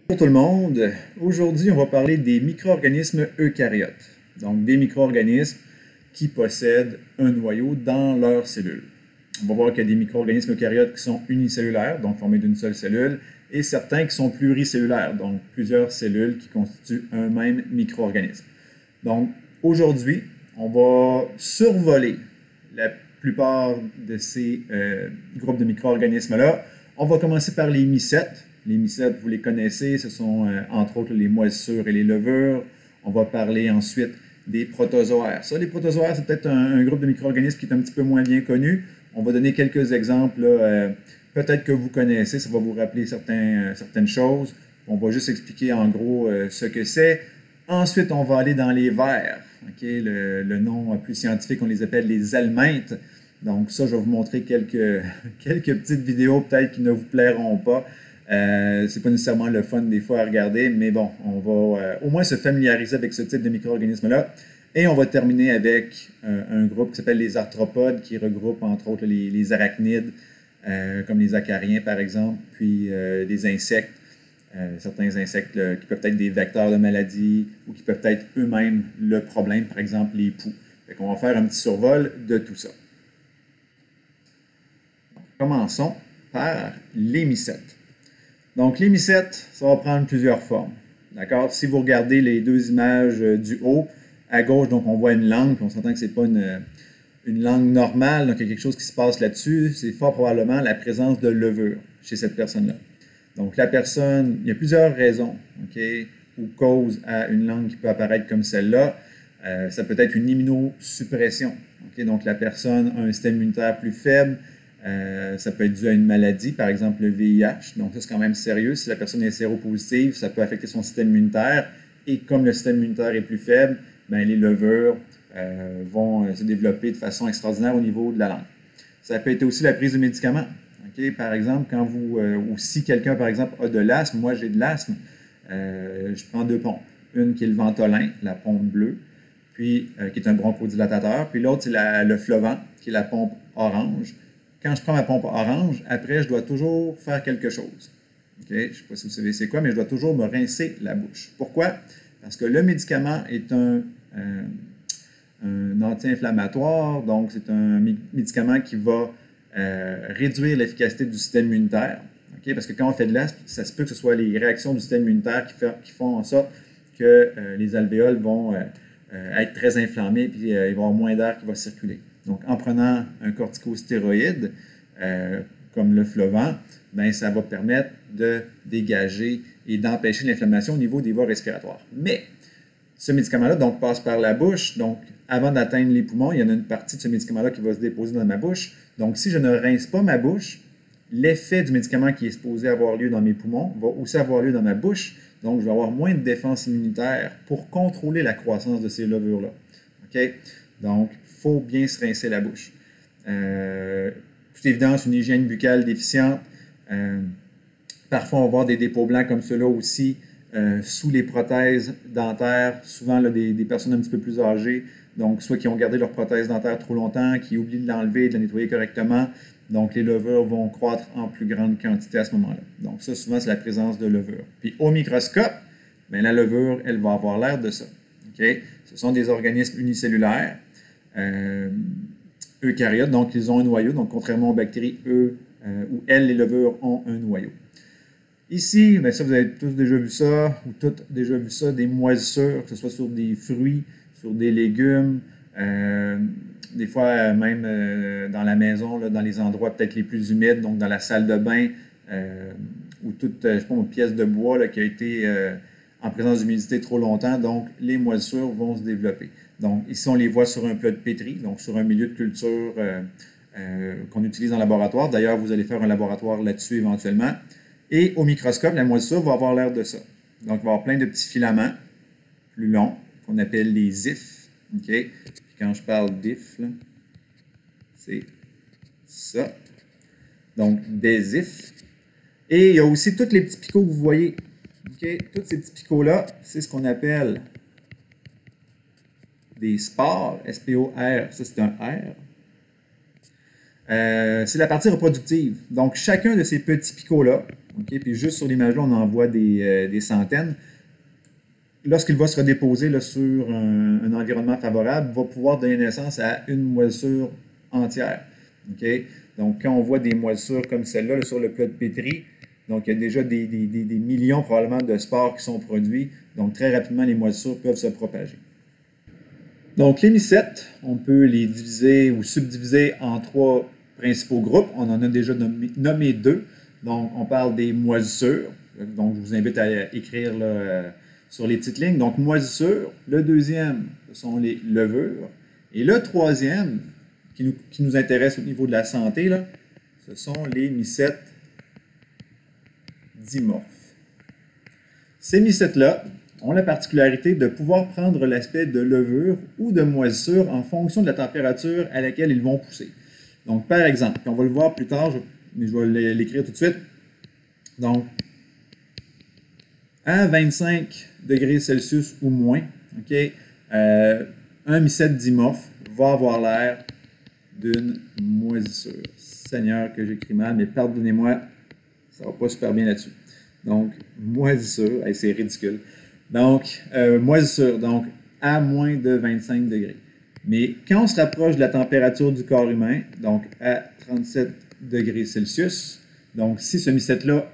Bonjour tout le monde. Aujourd'hui, on va parler des micro-organismes eucaryotes. Donc, des micro-organismes qui possèdent un noyau dans leurs cellules. On va voir qu'il y a des micro-organismes eucaryotes qui sont unicellulaires, donc formés d'une seule cellule, et certains qui sont pluricellulaires, donc plusieurs cellules qui constituent un même micro-organisme. Donc, aujourd'hui, on va survoler la plupart de ces groupes de micro-organismes-là. On va commencer par les mycètes. Les mycètes, vous les connaissez, ce sont entre autres les moisissures et les levures. On va parler ensuite des protozoaires. Ça, les protozoaires, c'est peut-être un groupe de micro-organismes qui est un petit peu moins bien connu. On va donner quelques exemples, peut-être que vous connaissez, ça va vous rappeler certaines choses. On va juste expliquer en gros ce que c'est. Ensuite, on va aller dans les vers. Okay? Le nom plus scientifique, on les appelle les helminths. Donc ça, je vais vous montrer quelques petites vidéos peut-être qui ne vous plairont pas. C'est pas nécessairement le fun des fois à regarder, mais bon, on va au moins se familiariser avec ce type de micro-organismes-là. Et on va terminer avec un groupe qui s'appelle les arthropodes, qui regroupe entre autres les arachnides, comme les acariens par exemple, puis des insectes, certains insectes qui peuvent être des vecteurs de maladies ou qui peuvent être eux-mêmes le problème, par exemple les poux. Fait qu'on va faire un petit survol de tout ça. Commençons par les mycètes. Donc, les mycètes, ça va prendre plusieurs formes. D'accord? Si vous regardez les deux images du haut, à gauche, donc on voit une langue, puis on s'entend que ce n'est pas une langue normale, donc il y a quelque chose qui se passe là-dessus. C'est fort probablement la présence de levure chez cette personne-là. Donc, la personne, il y a plusieurs raisons, ou causes à une langue qui peut apparaître comme celle-là. Ça peut être une immunosuppression. Donc, la personne a un système immunitaire plus faible. Ça peut être dû à une maladie, par exemple le VIH. Donc, ça, c'est quand même sérieux. Si la personne est séropositive, ça peut affecter son système immunitaire. Et comme le système immunitaire est plus faible, bien, les levures vont se développer de façon extraordinaire au niveau de la langue. Ça peut être aussi la prise de médicaments. Par exemple, quand vous, ou si quelqu'un, par exemple, a de l'asthme, moi j'ai de l'asthme, je prends deux pompes. Une qui est le Ventolin, la pompe bleue, puis qui est un bronchodilatateur, puis l'autre, c'est le Flovent, qui est la pompe orange. Quand je prends ma pompe orange, après, je dois toujours faire quelque chose. Je ne sais pas si vous savez c'est quoi, mais je dois toujours me rincer la bouche. Pourquoi? Parce que le médicament est un anti-inflammatoire, donc c'est un médicament qui va réduire l'efficacité du système immunitaire. Parce que quand on fait de l'asthme, ça se peut que ce soit les réactions du système immunitaire qui font en sorte que les alvéoles vont être très inflammées et il va y avoir moins d'air qui va circuler. Donc, en prenant un corticostéroïde, comme le Flovent, ben, ça va permettre de dégager et d'empêcher l'inflammation au niveau des voies respiratoires. Mais ce médicament-là donc, passe par la bouche. Donc, avant d'atteindre les poumons, il y en a une partie de ce médicament-là qui va se déposer dans ma bouche. Donc, si je ne rince pas ma bouche, l'effet du médicament qui est supposé avoir lieu dans mes poumons va aussi avoir lieu dans ma bouche. Donc, je vais avoir moins de défense immunitaire pour contrôler la croissance de ces levures-là. Donc, il faut bien se rincer la bouche. Toute évidence, une hygiène buccale déficiente. Parfois, on va voir des dépôts blancs comme ceux-là aussi sous les prothèses dentaires, souvent là, des personnes un petit peu plus âgées, donc soit qui ont gardé leur prothèse dentaire trop longtemps, qui oublient de l'enlever et de la nettoyer correctement. Donc, les levures vont croître en plus grande quantité à ce moment-là. Donc, ça, souvent, c'est la présence de levure. Puis, au microscope, bien, la levure, elle va avoir l'air de ça. Ce sont des organismes unicellulaires. Eucaryotes, donc ils ont un noyau. Donc, contrairement aux bactéries, eux ou elles, les levures ont un noyau. Ici, bien ça, vous avez tous déjà vu ça, ou toutes déjà vu ça, des moisissures, que ce soit sur des fruits, sur des légumes, des fois même dans la maison, là, dans les endroits peut-être les plus humides, donc dans la salle de bain, ou toute, je sais pas, une pièce de bois là, qui a été en présence d'humidité trop longtemps, donc les moisissures vont se développer. Donc ici, on les voit sur un plat de pétri, donc sur un milieu de culture qu'on utilise en laboratoire. D'ailleurs, vous allez faire un laboratoire là-dessus éventuellement. Et au microscope, la moisissure va avoir l'air de ça. Donc, il va y avoir plein de petits filaments plus longs qu'on appelle les ifs. Puis quand je parle d'ifs, c'est ça. Donc, des ifs. Et il y a aussi tous les petits picots que vous voyez. Tous ces petits picots-là, c'est ce qu'on appelle des spores, S-P-O-R, ça c'est un R. c'est la partie reproductive. Donc, chacun de ces petits picots-là, okay, puis juste sur l'image-là, on en voit des centaines, lorsqu'il va se redéposer là, sur un environnement favorable, va pouvoir donner naissance à une moisissure entière. Okay? Donc, quand on voit des moisissures comme celle-là là, sur le plat de pétri, donc il y a déjà des millions probablement de spores qui sont produits. Donc, très rapidement, les moisissures peuvent se propager. Donc, les mycètes, on peut les diviser ou subdiviser en 3 principaux groupes. On en a déjà nommé 2. Donc, on parle des moisissures. Donc, je vous invite à écrire là, sur les petites lignes. Donc, moisissures. Le deuxième, ce sont les levures. Et le troisième, qui nous intéresse au niveau de la santé, là, ce sont les mycètes dimorphes. Ces mycètes-là ont la particularité de pouvoir prendre l'aspect de levure ou de moisissure en fonction de la température à laquelle ils vont pousser. Donc, par exemple, on va le voir plus tard, mais je vais l'écrire tout de suite. Donc, à 25 degrés Celsius ou moins, okay, un mycète dimorphe va avoir l'air d'une moisissure. Seigneur, que j'écris mal, mais pardonnez-moi, ça ne va pas super bien là-dessus. Donc, moisissure, c'est ridicule. Donc, moisissure, donc à moins de 25 degrés. Mais quand on se rapproche de la température du corps humain, donc à 37 degrés Celsius, donc si ce mycète-là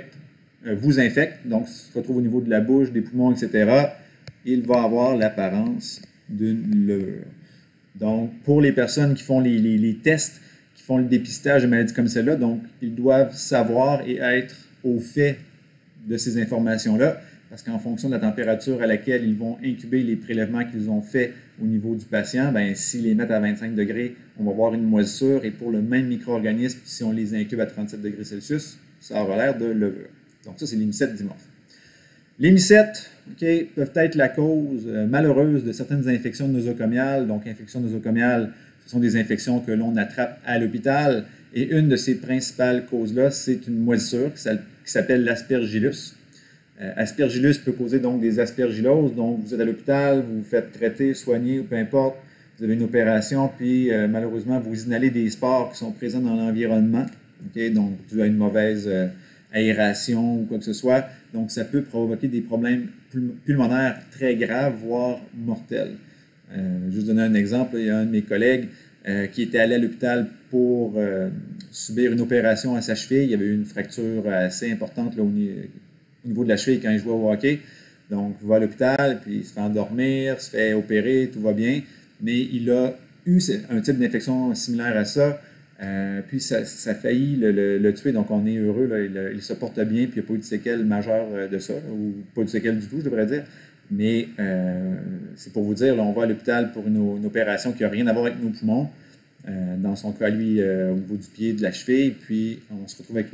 vous infecte, donc se retrouve au niveau de la bouche, des poumons, etc., il va avoir l'apparence d'une levure. Donc, pour les personnes qui font les tests, qui font le dépistage de maladies comme celle-là, donc ils doivent savoir et être au fait de ces informations-là, parce qu'en fonction de la température à laquelle ils vont incuber les prélèvements qu'ils ont faits au niveau du patient, bien, s'ils les mettent à 25 degrés, on va avoir une moisissure, et pour le même micro-organisme, si on les incube à 37 degrés Celsius, ça aura l'air de levure. Donc ça, c'est les mycètes dimorphes. Les mycètes peuvent être la cause malheureuse de certaines infections nosocomiales. Donc, infections nosocomiales, ce sont des infections que l'on attrape à l'hôpital. Et une de ces principales causes-là, c'est une moisissure qui s'appelle l'aspergillus. Aspergillus peut causer donc des aspergilloses. Donc, vous êtes à l'hôpital, vous vous faites traiter, soigner, ou peu importe. Vous avez une opération, puis malheureusement, vous inhalez des spores qui sont présents dans l'environnement. Donc, dû à une mauvaise aération ou quoi que ce soit. Donc, ça peut provoquer des problèmes pulmonaires très graves, voire mortels. Juste donner un exemple, il y a un de mes collègues qui était allé à l'hôpital pour subir une opération à sa cheville. Il y avait eu une fracture assez importante là, au niveau de la cheville quand il jouait au hockey. Donc, il va à l'hôpital, puis il se fait endormir, se fait opérer, tout va bien. Mais il a eu un type d'infection similaire à ça. Puis ça a failli le tuer, donc on est heureux, là, il se porte bien, puis il n'y a pas eu de séquelles majeures de ça, ou pas de séquelles du tout, je devrais dire. Mais c'est pour vous dire, là, on va à l'hôpital pour une opération qui n'a rien à voir avec nos poumons, dans son cas, lui, au niveau du pied, de la cheville, puis on se retrouve avec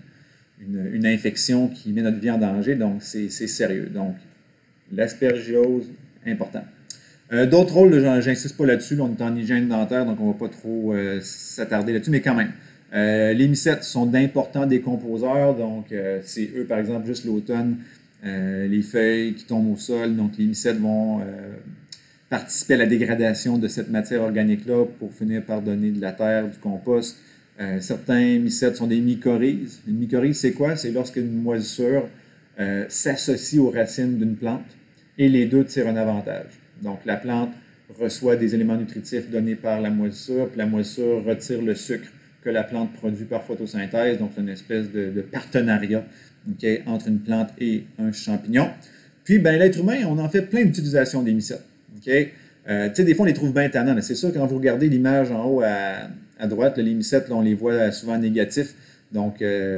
une infection qui met notre vie en danger, donc c'est sérieux. Donc, l'aspergillose, important. D'autres rôles, j'insiste pas là-dessus, on est en hygiène dentaire, donc on ne va pas trop s'attarder là-dessus, mais quand même. Les mycètes sont d'importants décomposeurs, donc c'est eux, par exemple, juste l'automne, les feuilles qui tombent au sol, donc les mycètes vont participer à la dégradation de cette matière organique-là pour finir par donner de la terre, du compost. Certains mycètes sont des mycorhizes. Une mycorhize, c'est quoi? C'est lorsqu'une moisissure s'associe aux racines d'une plante et les deux tirent un avantage. Donc, la plante reçoit des éléments nutritifs donnés par la moisissure, puis la moisissure retire le sucre que la plante produit par photosynthèse. Donc, c'est une espèce de partenariat entre une plante et un champignon. Puis, ben, l'être humain, on en fait plein d'utilisations des mycètes. Tu sais, des fois, on les trouve bien tannants. C'est sûr, quand vous regardez l'image en haut à droite, là, les mycètes, là, on les voit souvent négatifs. Donc,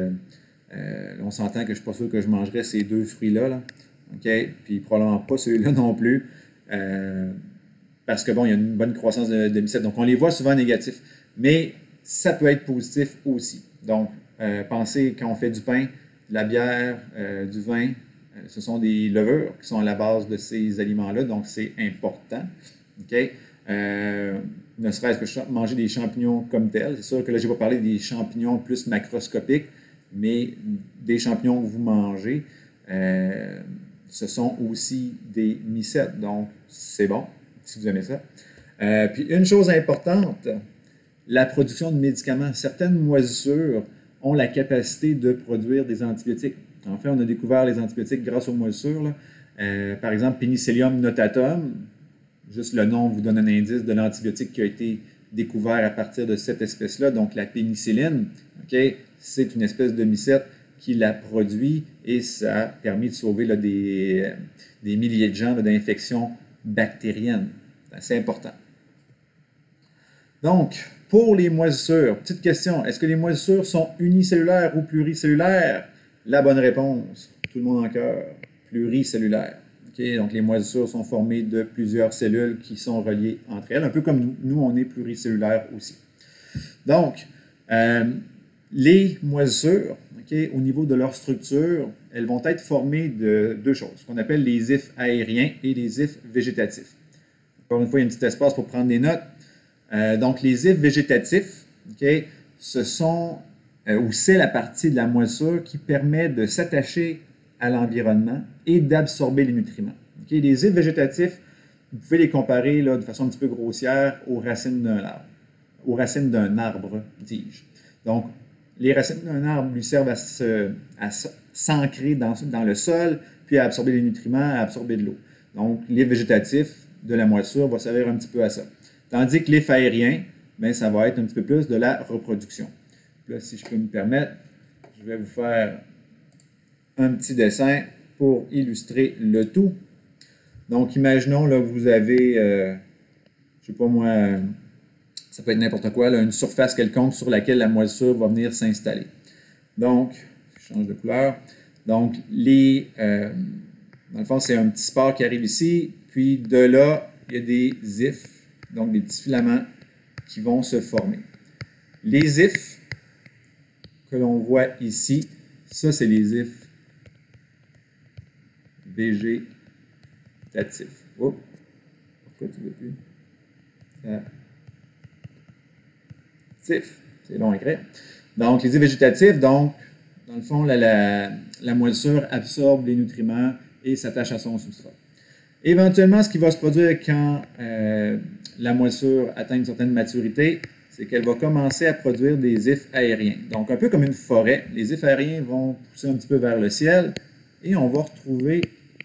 on s'entend que je ne suis pas sûr que je mangerais ces deux fruits-là. Là. Puis, probablement pas ceux-là non plus. Parce que, bon, il y a une bonne croissance de mycètes. Donc, on les voit souvent négatifs. Mais ça peut être positif aussi. Donc, pensez quand on fait du pain, de la bière, du vin, ce sont des levures qui sont à la base de ces aliments-là. Donc, c'est important. Ne serait-ce que manger des champignons comme tels. C'est sûr que là, je n'ai pas parlé des champignons plus macroscopiques, mais des champignons que vous mangez, ce sont aussi des mycètes. Donc, c'est bon, si vous aimez ça. Puis, une chose importante, la production de médicaments. Certaines moisissures ont la capacité de produire des antibiotiques. En fait, on a découvert les antibiotiques grâce aux moisissures. Par exemple, Penicillium notatum, juste le nom vous donne un indice de l'antibiotique qui a été découvert à partir de cette espèce-là. Donc, la pénicilline, okay, c'est une espèce de mycète qui la produit et ça a permis de sauver là, des milliers de gens d'infections bactériennes. C'est assez important. Donc, pour les moisissures, petite question, est-ce que les moisissures sont unicellulaires ou pluricellulaires? La bonne réponse, tout le monde en cœur, pluricellulaire. Okay? Donc, les moisissures sont formées de plusieurs cellules qui sont reliées entre elles, un peu comme nous, on est pluricellulaire aussi. Donc, les moisissures, okay, au niveau de leur structure, elles vont être formées de deux choses, qu'on appelle les ifs aériens et les ifs végétatifs. Encore une fois, il y a un petit espace pour prendre des notes. Donc, les ifs végétatifs, okay, ce sont, ou c'est la partie de la moisissure qui permet de s'attacher à l'environnement et d'absorber les nutriments. Okay? Les ifs végétatifs, vous pouvez les comparer là, de façon un petit peu grossière aux racines d'un arbre. Aux racines d'un arbre, dis-je. Donc, les racines d'un arbre lui servent à s'ancrer dans le sol, puis à absorber les nutriments, à absorber de l'eau. Donc, l'if végétatif de la moisissure va servir un petit peu à ça. Tandis que l'if aérien, bien, ça va être un petit peu plus de la reproduction. Là, si je peux me permettre, je vais vous faire un petit dessin pour illustrer le tout. Donc, imaginons, là, vous avez, je ne sais pas moi, ça peut être n'importe quoi, là, une surface quelconque sur laquelle la moisissure va venir s'installer. Donc, je change de couleur. Donc, dans le fond, c'est un petit spore qui arrive ici, puis de là, il y a des ifs, donc des petits filaments qui vont se former. Les ifs que l'on voit ici, ça, c'est les ifs végétatifs. Oh, pourquoi tu ne veux plus? C'est long à écrire. Donc, les ifs végétatifs, donc, dans le fond, la moisissure absorbe les nutriments et s'attache à son substrat. Éventuellement, ce qui va se produire quand la moisissure atteint une certaine maturité, c'est qu'elle va commencer à produire des ifs aériens. Donc, un peu comme une forêt, les ifs aériens vont pousser un petit peu vers le ciel et on va retrouver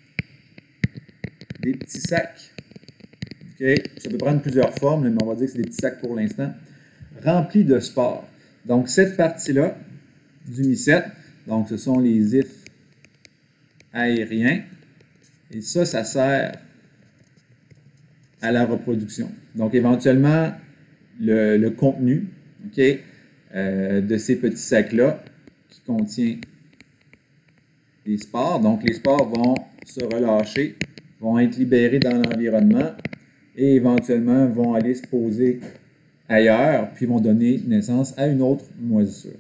des petits sacs. Okay? Ça peut prendre plusieurs formes, mais on va dire que c'est des petits sacs pour l'instant, remplis de spores. Donc, cette partie-là du mycète, donc ce sont les ifs aériens, et ça sert à la reproduction. Donc, éventuellement, le contenu okay, de ces petits sacs-là, qui contient des spores, donc les spores vont se relâcher, vont être libérés dans l'environnement et éventuellement vont aller se poser ailleurs, puis vont donner naissance à une autre moisissure.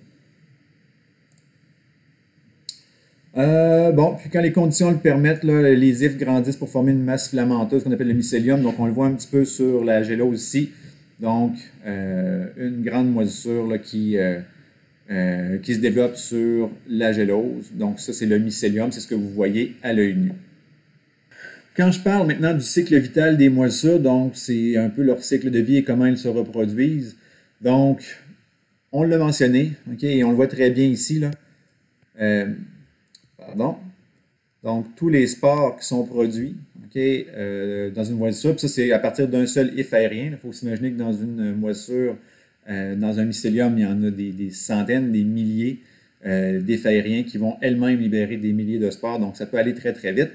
Bon, puis quand les conditions le permettent, là, les ifs grandissent pour former une masse filamenteuse qu'on appelle le mycélium. Donc, on le voit un petit peu sur la gélose ici. Donc, une grande moisissure là, qui se développe sur la gélose. Donc, ça, c'est le mycélium. C'est ce que vous voyez à l'œil nu. Quand je parle maintenant du cycle vital des moisissures, donc, c'est un peu leur cycle de vie et comment elles se reproduisent. Donc, on l'a mentionné, OK, et on le voit très bien ici, là. Donc, tous les spores qui sont produits okay, dans une moisissure, puis ça, c'est à partir d'un seul if aérien. Il faut s'imaginer que dans une moisissure, dans un mycélium, il y en a des centaines, des milliers d'ifs aériens qui vont elles-mêmes libérer des milliers de spores. Donc, ça peut aller très, très vite.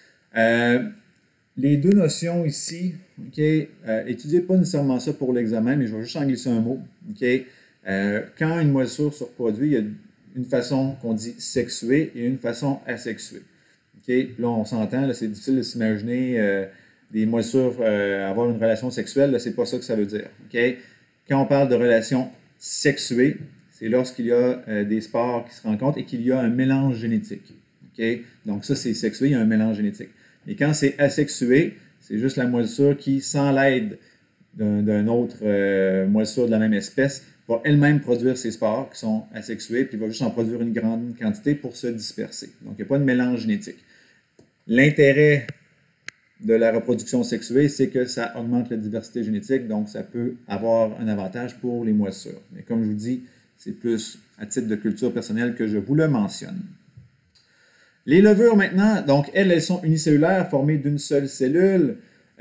Les deux notions ici, okay, étudiez pas nécessairement ça pour l'examen, mais je vais juste en glisser un mot. Okay. Quand une moisissure se reproduit, il y a une façon qu'on dit sexuée et une façon asexuée. Okay? Là, on s'entend, c'est difficile de s'imaginer des moisissures avoir une relation sexuelle, c'est pas ça que ça veut dire. Okay? Quand on parle de relation sexuée, c'est lorsqu'il y a des spores qui se rencontrent et qu'il y a un mélange génétique. Okay? Donc ça, c'est sexué, il y a un mélange génétique. Mais quand c'est asexué, c'est juste la moisissure qui, sans l'aide d'un autre moisissure de la même espèce, va elle-même produire ses spores qui sont asexués, puis va juste en produire une grande quantité pour se disperser. Donc, il n'y a pas de mélange génétique. L'intérêt de la reproduction sexuée, c'est que ça augmente la diversité génétique, donc ça peut avoir un avantage pour les moisissures. Mais comme je vous dis, c'est plus à titre de culture personnelle que je vous le mentionne. Les levures maintenant, donc elles sont unicellulaires, formées d'une seule cellule.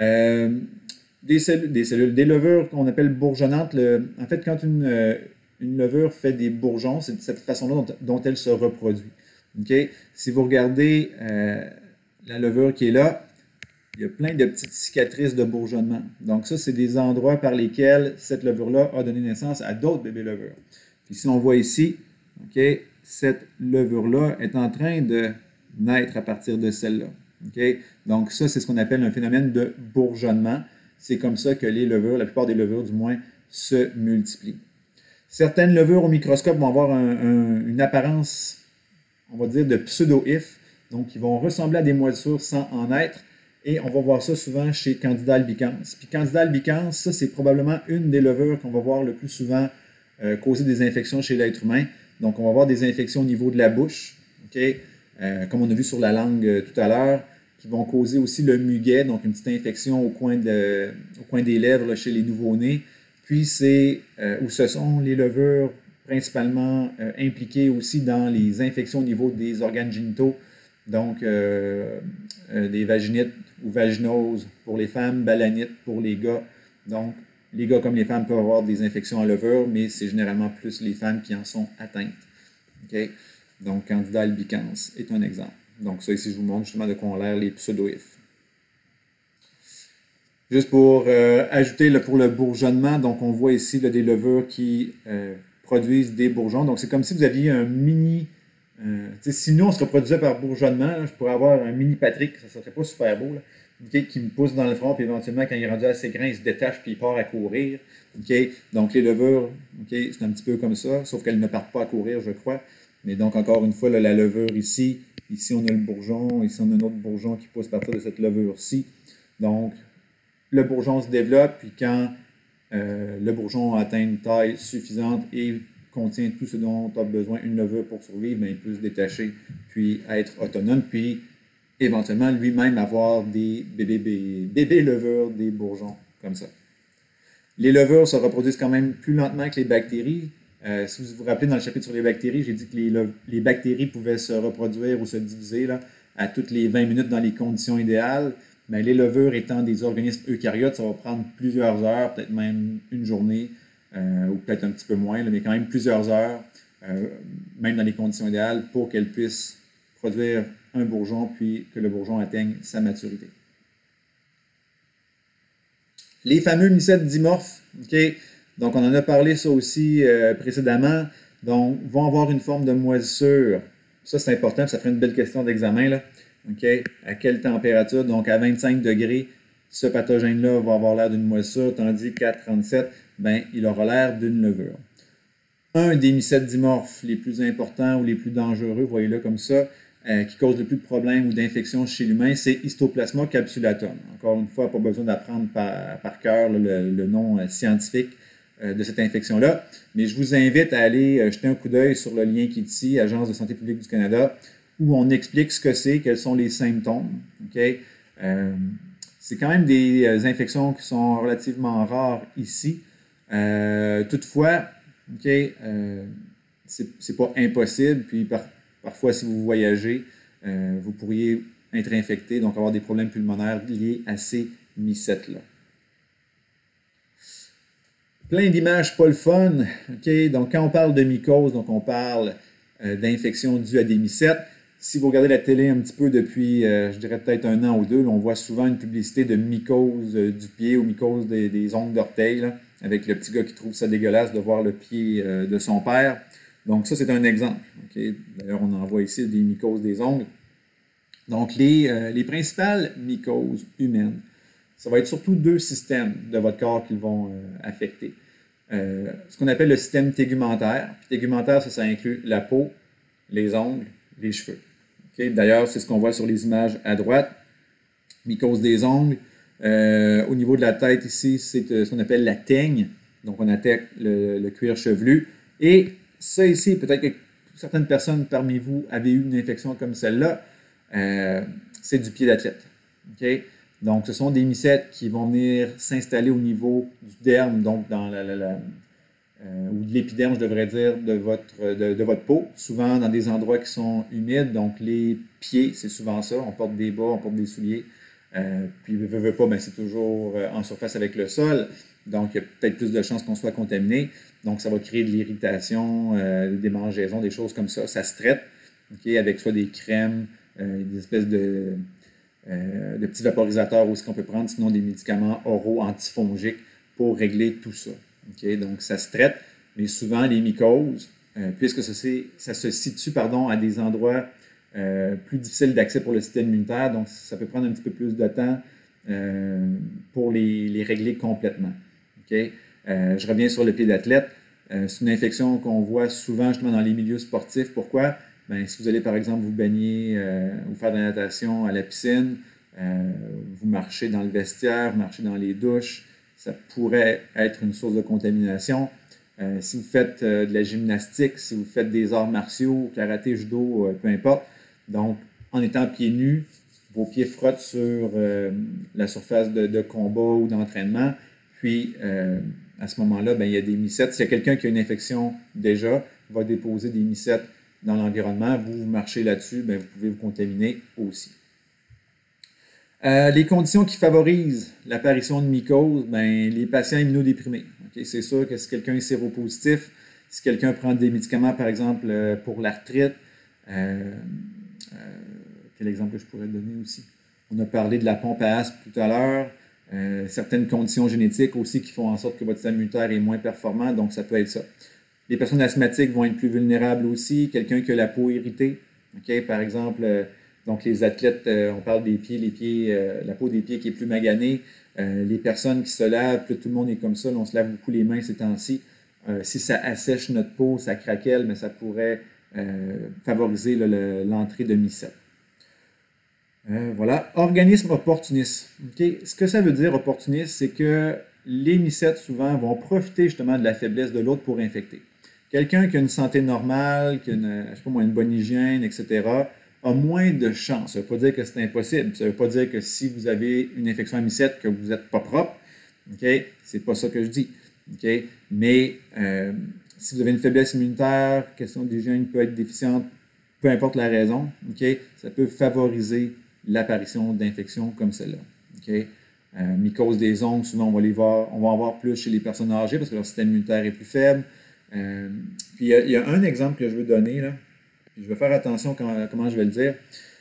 Des levures qu'on appelle bourgeonnantes. En fait, quand une levure fait des bourgeons, c'est de cette façon-là dont elle se reproduit. Okay? Si vous regardez la levure qui est là, il y a plein de petites cicatrices de bourgeonnement. Donc ça, c'est des endroits par lesquels cette levure-là a donné naissance à d'autres bébés levures. Puis si on voit ici, okay, cette levure-là est en train de naître à partir de celle-là. Okay? Donc ça, c'est ce qu'on appelle un phénomène de bourgeonnement. C'est comme ça que les levures, la plupart des levures du moins, se multiplient. Certaines levures au microscope vont avoir une apparence, on va dire, de pseudo-if. Donc, ils vont ressembler à des moisissures sans en être. Et on va voir ça souvent chez Candida albicans. Puis Candida albicans, ça, c'est probablement une des levures qu'on va voir le plus souvent causer des infections chez l'être humain. Donc, on va avoir des infections au niveau de la bouche, okay? Comme on a vu sur la langue tout à l'heure, qui vont causer aussi le muguet, donc une petite infection au coin des lèvres là, chez les nouveau-nés. Puis, c'est où ce sont les levures principalement impliquées aussi dans les infections au niveau des organes génitaux, donc des vaginites ou vaginoses pour les femmes, balanites pour les gars. Donc, les gars comme les femmes peuvent avoir des infections à levure, mais c'est généralement plus les femmes qui en sont atteintes. Okay? Donc, Candida albicans est un exemple. Donc, ça ici, je vous montre justement de quoi ont l'air les pseudo-ifs. Juste pour ajouter pour le bourgeonnement, donc on voit ici là, des levures qui produisent des bourgeons. Donc, c'est comme si vous aviez un mini... si nous, on se reproduisait par bourgeonnement, là, je pourrais avoir un mini Patrick, ça ne serait pas super beau, là, okay, qui me pousse dans le front, puis éventuellement, quand il est rendu assez grand, il se détache, puis il part à courir. Okay? Donc, les levures, okay, c'est un petit peu comme ça, sauf qu'elles ne partent pas à courir, je crois. Mais donc, encore une fois, là, la levure ici on a le bourgeon, ici on a un autre bourgeon qui pousse à partir de cette levure-ci. Donc, le bourgeon se développe, puis quand le bourgeon atteint une taille suffisante et contient tout ce dont a besoin une levure pour survivre, bien, il peut se détacher, puis être autonome, puis éventuellement lui-même avoir des bébés levures, des bourgeons, comme ça. Les levures se reproduisent quand même plus lentement que les bactéries. Si vous vous rappelez dans le chapitre sur les bactéries, j'ai dit que les bactéries pouvaient se reproduire ou se diviser là, à toutes les 20 minutes dans les conditions idéales. Mais les levures étant des organismes eucaryotes, ça va prendre plusieurs heures, peut-être même une journée, ou peut-être un petit peu moins, là, mais quand même plusieurs heures, même dans les conditions idéales, pour qu'elles puissent produire un bourgeon, puis que le bourgeon atteigne sa maturité. Les fameux mycètes dimorphes, okay? Donc on en a parlé ça aussi précédemment, donc vont avoir une forme de moisissure. Ça c'est important, ça ferait une belle question d'examen, là. Okay? À quelle température? Donc à 25 degrés, ce pathogène-là va avoir l'air d'une moisissure, tandis qu'à 37, ben, il aura l'air d'une levure. Un des mycètes dimorphes les plus importants ou les plus dangereux, voyez-le comme ça, qui cause le plus de problèmes ou d'infections chez l'humain, c'est Histoplasma capsulatum. Encore une fois, pas besoin d'apprendre par cœur le nom scientifique de cette infection-là, mais je vous invite à aller jeter un coup d'œil sur le lien qui est ici, Agence de santé publique du Canada, où on explique ce que c'est, quels sont les symptômes. Okay? C'est quand même des infections qui sont relativement rares ici. Toutefois, okay, c'est pas impossible, puis parfois, si vous voyagez, vous pourriez être infecté, donc avoir des problèmes pulmonaires liés à ces mycètes-là. Plein d'images pas le fun. Okay? Donc, quand on parle de mycose, donc on parle d'infection due à des mycètes. Si vous regardez la télé un petit peu depuis, je dirais peut-être un an ou deux, là, on voit souvent une publicité de mycose du pied ou mycose des ongles d'orteil, là, avec le petit gars qui trouve ça dégueulasse de voir le pied de son père. Donc, ça, c'est un exemple. Okay? D'ailleurs, on en voit ici des mycoses des ongles. Donc, les principales mycoses humaines, ça va être surtout deux systèmes de votre corps qui vont affecter. Ce qu'on appelle le système tégumentaire. Puis, tégumentaire, ça inclut la peau, les ongles, les cheveux. Okay? D'ailleurs, c'est ce qu'on voit sur les images à droite. Mycose des ongles. Au niveau de la tête, ici, c'est ce qu'on appelle la teigne. Donc, on attaque le cuir chevelu. Et ça ici, peut-être que certaines personnes parmi vous avaient eu une infection comme celle-là. C'est du pied d'athlète. Okay? Donc, ce sont des mycètes qui vont venir s'installer au niveau du derme, donc dans ou de l'épiderme, je devrais dire, de votre peau, souvent dans des endroits qui sont humides. Donc, les pieds, c'est souvent ça. On porte des bas, on porte des souliers. Puis, veut pas, ben, c'est toujours en surface avec le sol. Donc, il y a peut-être plus de chances qu'on soit contaminé. Donc, ça va créer de l'irritation, des démangeaisons, des choses comme ça. Ça se traite avec soit des crèmes, des espèces de petits vaporisateurs aussi qu'on peut prendre, sinon des médicaments oraux antifongiques pour régler tout ça. Donc, ça se traite, mais souvent, les mycoses, puisque ça se situe à des endroits plus difficiles d'accès pour le système immunitaire, donc ça peut prendre un petit peu plus de temps pour les régler complètement. Je reviens sur le pied d'athlète. C'est une infection qu'on voit souvent justement dans les milieux sportifs. Pourquoi? Ben, si vous allez par exemple vous baigner ou faire de la natation à la piscine, vous marchez dans le vestiaire, vous marchez dans les douches, ça pourrait être une source de contamination. Si vous faites de la gymnastique, si vous faites des arts martiaux, karaté, judo, peu importe, donc en étant pieds nus, vos pieds frottent sur la surface de combat ou d'entraînement, puis à ce moment-là, ben, il y a des mycètes. S'il y a quelqu'un qui a une infection déjà, va déposer des mycètes dans l'environnement, vous marchez là-dessus, ben, vous pouvez vous contaminer aussi. Les conditions qui favorisent l'apparition de mycoses, ben, les patients immunodéprimés. C'est sûr que si quelqu'un est séropositif, si quelqu'un prend des médicaments, par exemple, pour l'arthrite, quel exemple que je pourrais donner aussi? On a parlé de la pompe à asthme tout à l'heure, certaines conditions génétiques aussi qui font en sorte que votre système immunitaire est moins performant, donc ça peut être ça. Les personnes asthmatiques vont être plus vulnérables aussi, quelqu'un qui a la peau irritée, par exemple, donc les athlètes, on parle des pieds, la peau des pieds qui est plus maganée, les personnes qui se lavent, tout le monde est comme ça, là, on se lave beaucoup les mains ces temps-ci. Si ça assèche notre peau, ça craquelle, mais ça pourrait favoriser l'entrée de mycètes. Voilà, organisme opportuniste. Ce que ça veut dire opportuniste, c'est que les mycètes souvent vont profiter justement de la faiblesse de l'autre pour infecter. Quelqu'un qui a une santé normale, qui a une bonne hygiène, etc., a moins de chances. Ça ne veut pas dire que c'est impossible. Ça ne veut pas dire que si vous avez une infection à mycètes, que vous n'êtes pas propre. C'est pas ça que je dis. Mais si vous avez une faiblesse immunitaire, question d'hygiène peut être déficiente, peu importe la raison, ça peut favoriser l'apparition d'infections comme celle-là. Mycose des ongles, souvent on va en voir plus chez les personnes âgées parce que leur système immunitaire est plus faible. Puis il y a un exemple que je veux donner, là. Je vais faire attention comment je vais le dire.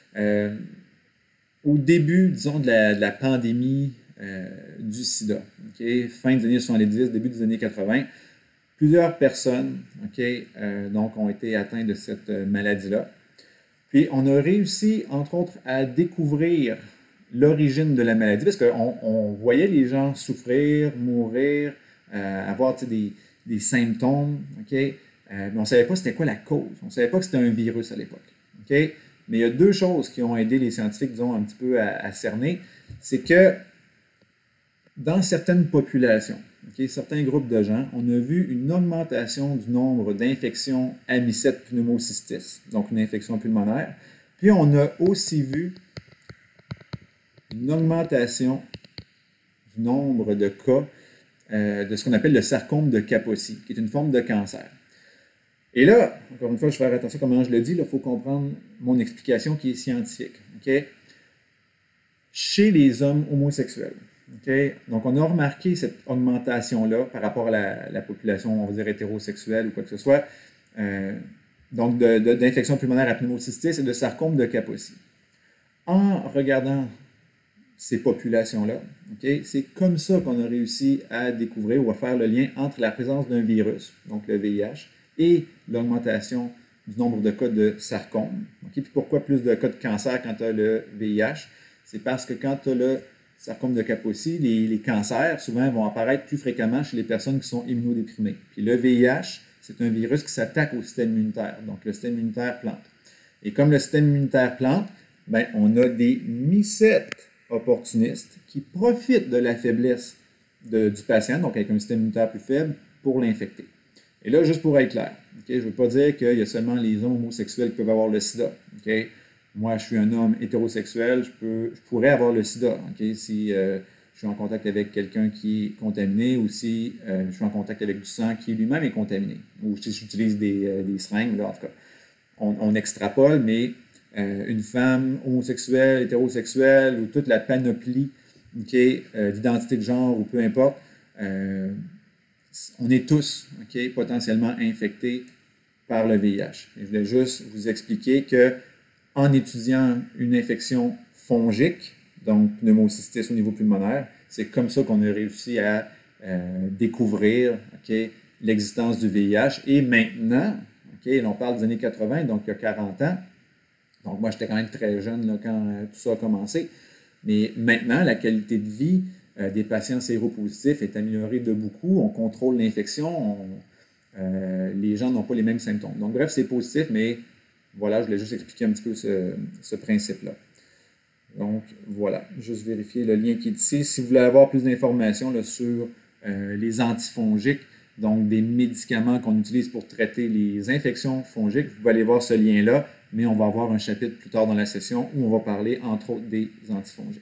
Au début, disons, de la pandémie du sida, fin des années 70, début des années 80, plusieurs personnes donc ont été atteintes de cette maladie-là. Puis on a réussi, entre autres, à découvrir l'origine de la maladie, parce qu'on voyait les gens souffrir, mourir, avoir des symptômes, mais on ne savait pas c'était quoi la cause. On ne savait pas que c'était un virus à l'époque. Mais il y a deux choses qui ont aidé les scientifiques, disons, un petit peu à cerner. C'est que dans certaines populations, certains groupes de gens, on a vu une augmentation du nombre d'infections à mycètes pneumocystis, donc une infection pulmonaire. Puis on a aussi vu une augmentation du nombre de cas de ce qu'on appelle le sarcome de Kaposi, qui est une forme de cancer. Et là, encore une fois, je vais faire attention à comment je le dis, il faut comprendre mon explication qui est scientifique. Chez les hommes homosexuels, donc on a remarqué cette augmentation-là par rapport à la population, on va dire, hétérosexuelle ou quoi que ce soit, donc d'infection pulmonaire à pneumocystis et de sarcome de Kaposi. En regardant ces populations-là, c'est comme ça qu'on a réussi à découvrir ou à faire le lien entre la présence d'un virus, donc le VIH, et l'augmentation du nombre de cas de sarcome. Puis pourquoi plus de cas de cancer quand tu as le VIH? C'est parce que quand tu as le sarcome de Kaposi, les cancers, souvent, vont apparaître plus fréquemment chez les personnes qui sont immunodéprimées. Puis le VIH, c'est un virus qui s'attaque au système immunitaire, donc le système immunitaire plante. Et comme le système immunitaire plante, ben, on a des mycètes opportunistes qui profitent de la faiblesse du patient, donc avec un système immunitaire plus faible, pour l'infecter. Et là, juste pour être clair, je ne veux pas dire qu'il y a seulement les hommes homosexuels qui peuvent avoir le sida. moi, je suis un homme hétérosexuel, je pourrais avoir le sida, ok, si je suis en contact avec quelqu'un qui est contaminé ou si je suis en contact avec du sang qui lui-même est contaminé, ou si j'utilise des seringues, là, en tout cas. On extrapole, mais une femme homosexuelle, hétérosexuelle ou toute la panoplie d'identité de genre ou peu importe, on est tous potentiellement infectés par le VIH. Et je voulais juste vous expliquer que en étudiant une infection fongique, donc pneumocystis au niveau pulmonaire, c'est comme ça qu'on a réussi à découvrir l'existence du VIH. Et maintenant, on parle des années 80, donc il y a 40 ans. Donc moi, j'étais quand même très jeune là, quand tout ça a commencé. Mais maintenant, la qualité de vie des patients séropositifs est améliorée de beaucoup. On contrôle l'infection. Les gens n'ont pas les mêmes symptômes. Donc bref, c'est positif, mais voilà, je voulais juste expliquer un petit peu ce principe-là. Donc voilà, juste vérifier le lien qui est ici. Si vous voulez avoir plus d'informations sur les antifongiques, donc des médicaments qu'on utilise pour traiter les infections fongiques, vous pouvez aller voir ce lien-là, mais on va avoir un chapitre plus tard dans la session où on va parler entre autres des antifongiques.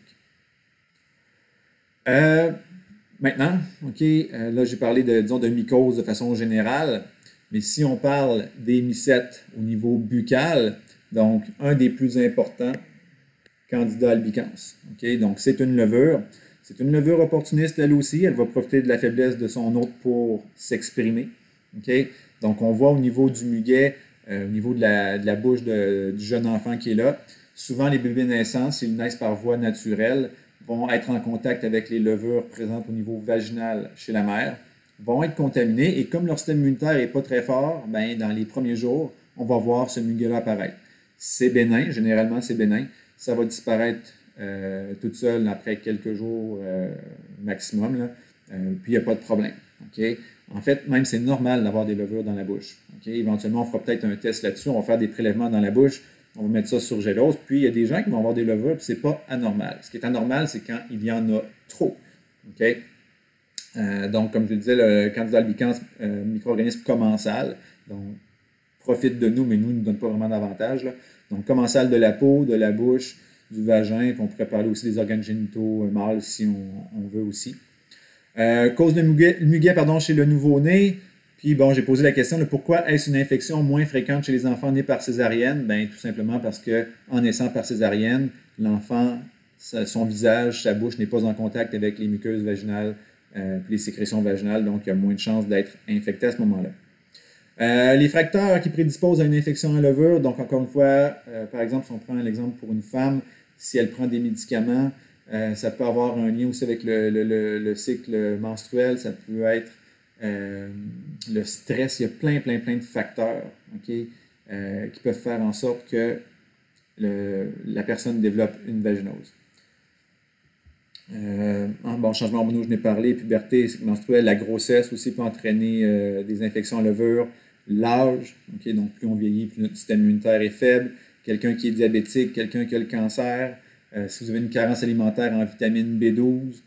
Maintenant, là j'ai parlé de mycoses de façon générale, mais si on parle des mycètes au niveau buccal, donc un des plus importants, Candida albicans. Donc c'est une levure. C'est une levure opportuniste elle aussi. Elle va profiter de la faiblesse de son hôte pour s'exprimer. Donc on voit au niveau du muguet, au niveau de la bouche du jeune enfant qui est là, souvent les bébés naissants, s'ils naissent par voie naturelle, vont être en contact avec les levures présentes au niveau vaginal chez la mère, vont être contaminés et comme leur système immunitaire n'est pas très fort, ben, dans les premiers jours, on va voir ce muguet-là apparaître. C'est bénin, généralement c'est bénin. Ça va disparaître toute seule après quelques jours maximum, là. Puis il n'y a pas de problème. En fait, même c'est normal d'avoir des levures dans la bouche. Éventuellement, on fera peut-être un test là-dessus, on va faire des prélèvements dans la bouche, on va mettre ça sur gélose, puis il y a des gens qui vont avoir des levures, puis c'est pas anormal. Ce qui est anormal, c'est quand il y en a trop. Donc, comme je le disais, le Candida albicans, micro-organisme commensal, donc profite de nous, mais nous, il ne nous donne pas vraiment d'avantage. Donc, commensal de la peau, de la bouche, du vagin, puis on pourrait parler aussi des organes génitaux mâles si on veut aussi. Cause de muguet chez le nouveau-né. Puis bon, j'ai posé la question de pourquoi est-ce une infection moins fréquente chez les enfants nés par césarienne? Bien, tout simplement parce qu'en naissant par césarienne, l'enfant, son visage, sa bouche n'est pas en contact avec les muqueuses vaginales, puis les sécrétions vaginales, donc il y a moins de chances d'être infecté à ce moment-là. Les facteurs qui prédisposent à une infection à levure, donc encore une fois, par exemple, si on prend l'exemple pour une femme, si elle prend des médicaments, ça peut avoir un lien aussi avec le cycle menstruel, ça peut être le stress, il y a plein de facteurs qui peuvent faire en sorte que la personne développe une vaginose. Changement hormonal, je n'ai parlé, puberté, cycle menstruel, la grossesse aussi peut entraîner des infections à levure, l'âge, donc plus on vieillit, plus notre système immunitaire est faible, quelqu'un qui est diabétique, quelqu'un qui a le cancer, si vous avez une carence alimentaire en vitamine B12,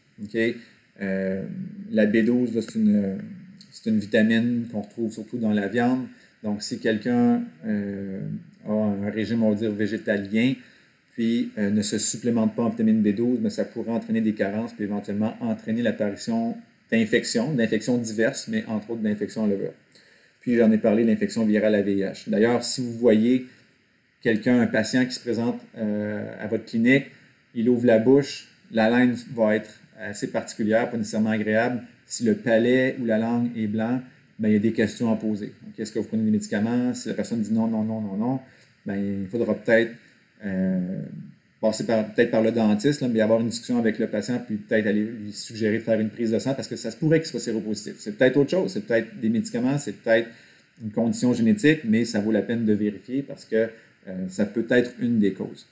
la B12, c'est une vitamine qu'on retrouve surtout dans la viande. Donc, si quelqu'un a un régime, on va dire, végétalien, puis ne se supplémente pas en vitamine B12, mais ça pourrait entraîner des carences, puis éventuellement entraîner l'apparition d'infections diverses, mais entre autres d'infections à levure. Puis j'en ai parlé, l'infection virale à VIH. D'ailleurs, si vous voyez un patient qui se présente à votre clinique, il ouvre la bouche, la langue va être assez particulière, pas nécessairement agréable. Si le palais ou la langue est blanc, ben, il y a des questions à poser. Est-ce que vous prenez des médicaments? Si la personne dit non, ben, il faudra peut-être passer peut-être par le dentiste, mais avoir une discussion avec le patient, puis peut-être aller lui suggérer de faire une prise de sang parce que ça se pourrait qu'il soit séropositif. C'est peut-être autre chose, c'est peut-être des médicaments, c'est peut-être une condition génétique, mais ça vaut la peine de vérifier parce que ça peut être une des causes.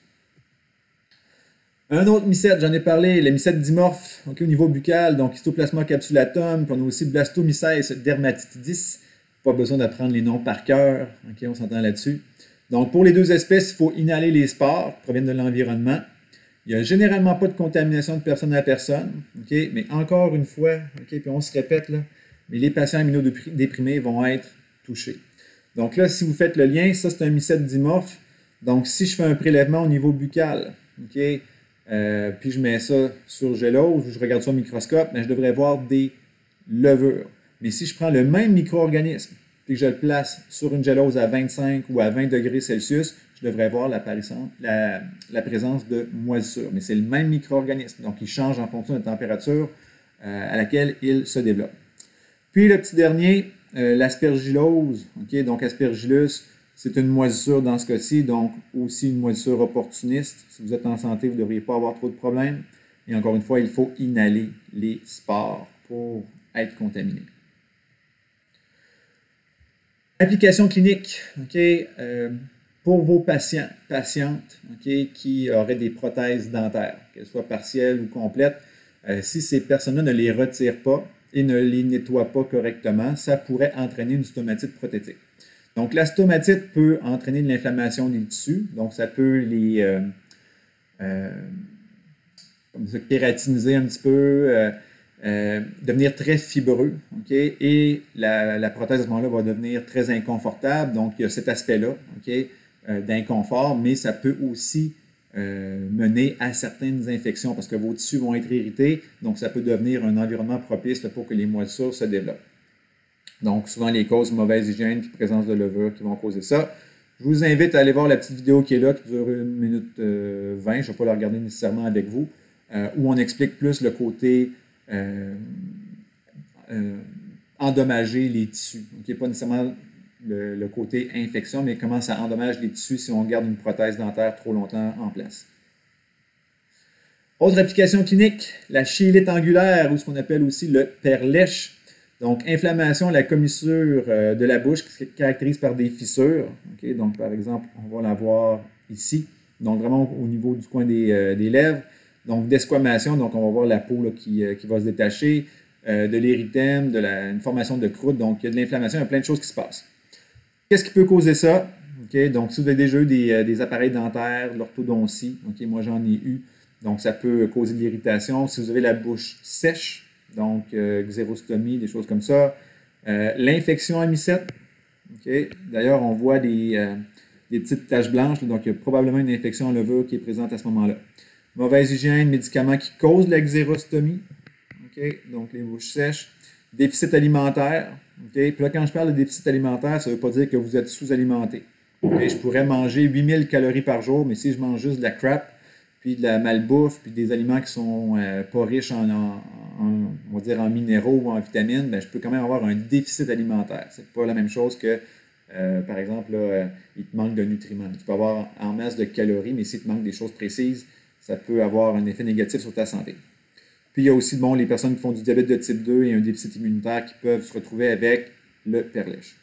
Un autre mycète, j'en ai parlé, le mycète dimorphe au niveau buccal, donc Histoplasma capsulatum, puis on a aussi Blastomyces dermatitidis. Pas besoin d'apprendre les noms par cœur, on s'entend là-dessus. Donc pour les deux espèces, il faut inhaler les spores qui proviennent de l'environnement. Il n'y a généralement pas de contamination de personne à personne, mais encore une fois, puis on se répète, là, mais les patients immunodéprimés vont être touchés. Donc là, si vous faites le lien, ça c'est un mycète dimorphe. Donc, si je fais un prélèvement au niveau buccal, puis je mets ça sur gélose ou je regarde ça au microscope, je devrais voir des levures. Mais si je prends le même micro-organisme et que je le place sur une gélose à 25 ou à 20 degrés Celsius, je devrais voir la présence de moisissures. Mais c'est le même micro-organisme, donc il change en fonction de la température à laquelle il se développe. Puis le petit dernier, l'aspergillose, donc aspergillus, c'est une moisissure dans ce cas-ci, donc aussi une moisissure opportuniste. Si vous êtes en santé, vous ne devriez pas avoir trop de problèmes. Et encore une fois, il faut inhaler les spores pour être contaminé. Application clinique, pour vos patientes qui auraient des prothèses dentaires, qu'elles soient partielles ou complètes, si ces personnes-là ne les retirent pas et ne les nettoient pas correctement, ça pourrait entraîner une stomatite prothétique. Donc, la stomatite peut entraîner de l'inflammation des tissus, donc ça peut les kératiniser un petit peu, devenir très fibreux, et la prothèse à ce moment-là va devenir très inconfortable. Donc, il y a cet aspect-là d'inconfort, mais ça peut aussi mener à certaines infections parce que vos tissus vont être irrités, donc ça peut devenir un environnement propice pour que les moisissures se développent. Donc, souvent, les causes mauvaise hygiène et présence de levure qui vont causer ça. Je vous invite à aller voir la petite vidéo qui est là, qui dure 1 minute 20. Je ne vais pas la regarder nécessairement avec vous, où on explique plus le côté endommager les tissus. Pas nécessairement le côté infection, mais comment ça endommage les tissus si on garde une prothèse dentaire trop longtemps en place. Autre application clinique, la chélite angulaire, ou ce qu'on appelle aussi le perlèche. Donc, inflammation de la commissure de la bouche qui se caractérise par des fissures. Donc, par exemple, on va la voir ici. Donc, vraiment au niveau du coin des lèvres. Donc, desquamation, donc on va voir la peau là, qui va se détacher, de l'érythème, une formation de croûte. Donc, il y a de l'inflammation, il y a plein de choses qui se passent. Qu'est-ce qui peut causer ça? Donc, si vous avez déjà eu des appareils dentaires, de l'orthodontie, moi j'en ai eu. Donc, ça peut causer de l'irritation. Si vous avez la bouche sèche, donc xérostomie, des choses comme ça. L'infection à mycète. D'ailleurs, on voit des petites taches blanches, donc il y a probablement une infection en levure qui est présente à ce moment-là. Mauvaise hygiène, médicaments qui causent la xérostomie. Donc, les bouches sèches. Déficit alimentaire. Puis là, quand je parle de déficit alimentaire, ça ne veut pas dire que vous êtes sous-alimenté. Je pourrais manger 8000 calories par jour, mais si je mange juste de la crap, puis de la malbouffe, puis des aliments qui sont pas riches on va dire en minéraux ou en vitamines, je peux quand même avoir un déficit alimentaire. C'est pas la même chose que, par exemple, il te manque de nutriments. Tu peux avoir en masse de calories, mais s'il te manque des choses précises, ça peut avoir un effet négatif sur ta santé. Puis il y a aussi les personnes qui font du diabète de type 2 et un déficit immunitaire qui peuvent se retrouver avec le perlèche.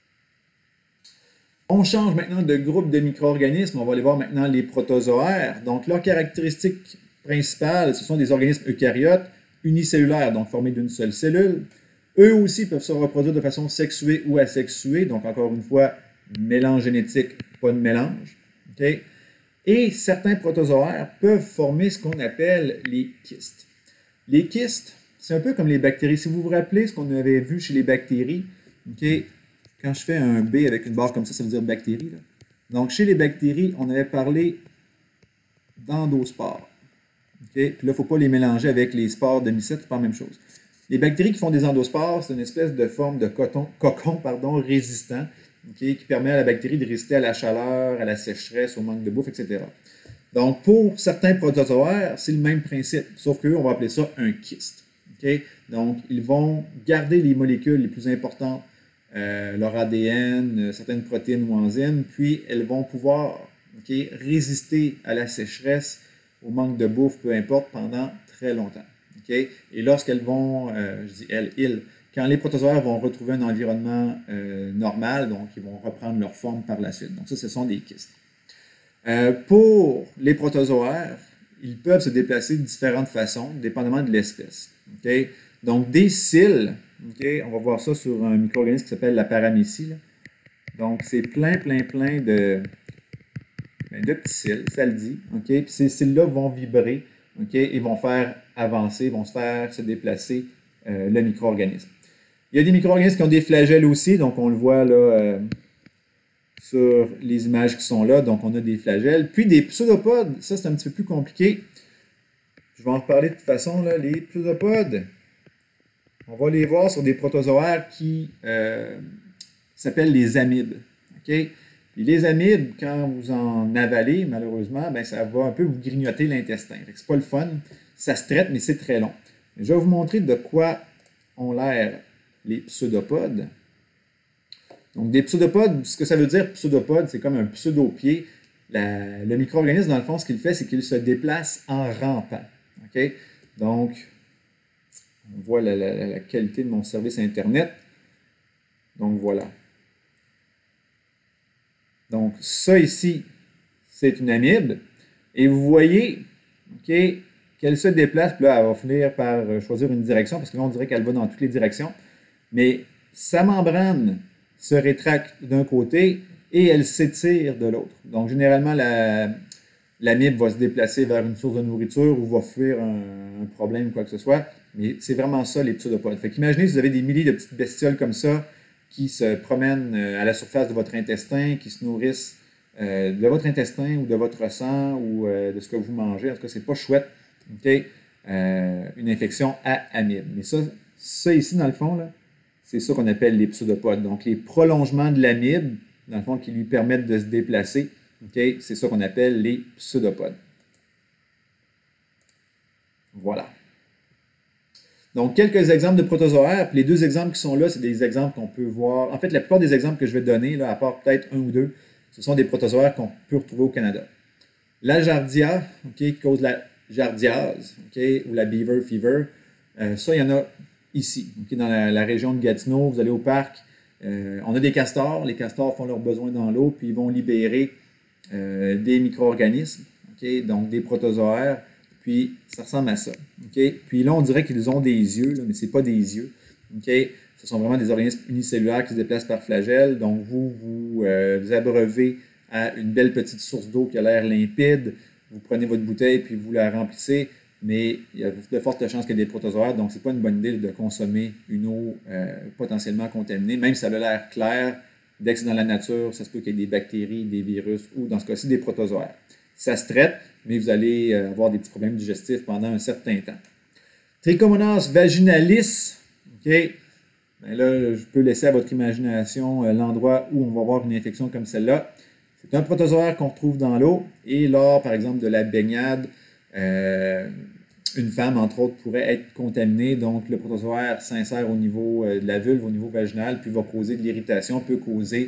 On change maintenant de groupe de micro-organismes. On va aller voir maintenant les protozoaires. Donc, leurs caractéristiques principales, ce sont des organismes eucaryotes, unicellulaires, donc formés d'une seule cellule. Eux aussi peuvent se reproduire de façon sexuée ou asexuée. Donc, encore une fois, mélange génétique, pas de mélange. Et certains protozoaires peuvent former ce qu'on appelle les kystes. Les kystes, c'est un peu comme les bactéries. Si vous vous rappelez ce qu'on avait vu chez les bactéries, quand je fais un B avec une barre comme ça veut dire bactéries. Là. Donc, chez les bactéries, on avait parlé d'endospores. Puis là, il ne faut pas les mélanger avec les spores de mycètes, c'est pas la même chose. Les bactéries qui font des endospores, c'est une espèce de forme de cocon résistant qui permet à la bactérie de résister à la chaleur, à la sécheresse, au manque de bouffe, etc. Donc, pour certains protozoaires, c'est le même principe, sauf qu'eux, on va appeler ça un kyste. Donc, ils vont garder les molécules les plus importantes, leur ADN, certaines protéines ou enzymes, puis elles vont pouvoir résister à la sécheresse, au manque de bouffe, peu importe, pendant très longtemps. Et lorsqu'elles vont, je dis elles, ils, quand les protozoaires vont retrouver un environnement normal, donc ils vont reprendre leur forme par la suite. Donc ça, ce sont des kystes. Pour les protozoaires, ils peuvent se déplacer de différentes façons, dépendamment de l'espèce. Donc, des cils, on va voir ça sur un micro-organisme qui s'appelle la paramécie. Là. Donc, c'est plein de petits cils, ça le dit. Puis ces cils-là vont vibrer et vont faire avancer, vont se déplacer le micro-organisme. Il y a des micro-organismes qui ont des flagelles aussi, donc on le voit là sur les images qui sont là. Donc, on a des flagelles. Puis, des pseudopodes, ça, c'est un petit peu plus compliqué. Je vais en reparler de toute façon, là. Les pseudopodes, on va les voir sur des protozoaires qui s'appellent les amibes. Okay? Et les amibes, quand vous en avalez, malheureusement, ben, ça va un peu vous grignoter l'intestin. C'est pas le fun. Ça se traite, mais c'est très long. Je vais vous montrer de quoi ont l'air les pseudopodes. Donc, des pseudopodes, ce que ça veut dire, pseudopode, c'est comme un pseudo-pied. Le micro-organisme, dans le fond, ce qu'il fait, c'est qu'il se déplace en rampant. Okay? Donc, on voit la qualité de mon service Internet. Donc, voilà. Donc, ça ici, c'est une amibe. Et vous voyez, OK, qu'elle se déplace. Puis là, elle va finir par choisir une direction, parce que là, on dirait qu'elle va dans toutes les directions. Mais sa membrane se rétracte d'un côté et elle s'étire de l'autre. Donc, généralement, l'amibe va se déplacer vers une source de nourriture ou va fuir un problème ou quoi que ce soit. Mais c'est vraiment ça, les pseudopodes. Fait qu'imaginez si vous avez des milliers de petites bestioles comme ça qui se promènent à la surface de votre intestin, qui se nourrissent de votre intestin ou de votre sang ou de ce que vous mangez. En tout cas, c'est pas chouette. Okay? Une infection à amibe. Mais ça ici, dans le fond, là, c'est ça qu'on appelle les pseudopodes. Donc, les prolongements de l'amibe, dans le fond, qui lui permettent de se déplacer, okay? C'est ça qu'on appelle les pseudopodes. Voilà. Donc, quelques exemples de protozoaires. Puis les deux exemples qui sont là, c'est des exemples qu'on peut voir. En fait, la plupart des exemples que je vais donner, là, à part peut-être un ou deux, ce sont des protozoaires qu'on peut retrouver au Canada. La giardia, okay, qui cause la jardiase, okay, ou la beaver fever, ça, il y en a ici, okay, dans la région de Gatineau. Vous allez au parc, on a des castors. Les castors font leurs besoins dans l'eau, puis ils vont libérer des micro-organismes, okay, donc des protozoaires. Puis, ça ressemble à ça. Okay? Puis là, on dirait qu'ils ont des yeux, là, mais ce n'est pas des yeux. Okay? Ce sont vraiment des organismes unicellulaires qui se déplacent par flagelle. Donc, vous abreuvez à une belle petite source d'eau qui a l'air limpide. Vous prenez votre bouteille puis vous la remplissez. Mais il y a de fortes chances qu'il y ait des protozoaires. Donc, ce n'est pas une bonne idée de consommer une eau potentiellement contaminée. Même si ça a l'air clair, dès que c'est dans la nature, ça se peut qu'il y ait des bactéries, des virus ou, dans ce cas-ci, des protozoaires. Ça se traite, mais vous allez avoir des petits problèmes digestifs pendant un certain temps. Trichomonas vaginalis, OK? Bien là, je peux laisser à votre imagination l'endroit où on va avoir une infection comme celle-là. C'est un protozoaire qu'on retrouve dans l'eau et lors, par exemple, de la baignade, une femme, entre autres, pourrait être contaminée. Donc, le protozoaire s'insère au niveau de la vulve, au niveau vaginal, puis va causer de l'irritation, peut causer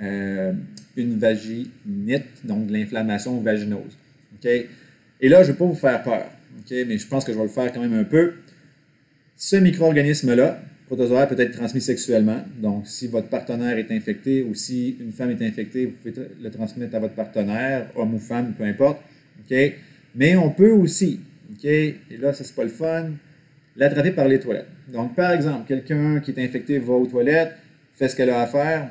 une vaginite, donc de l'inflammation vaginose. Okay? Et là, je ne vais pas vous faire peur, okay? Mais je pense que je vais le faire quand même un peu. Ce micro-organisme-là, protozoaire, peut être transmis sexuellement. Donc, si votre partenaire est infecté ou si une femme est infectée, vous pouvez le transmettre à votre partenaire, homme ou femme, peu importe. Okay? Mais on peut aussi, okay? Et là, ça c'est pas le fun, l'attraper par les toilettes. Donc, par exemple, quelqu'un qui est infecté va aux toilettes, fait ce qu'elle a à faire,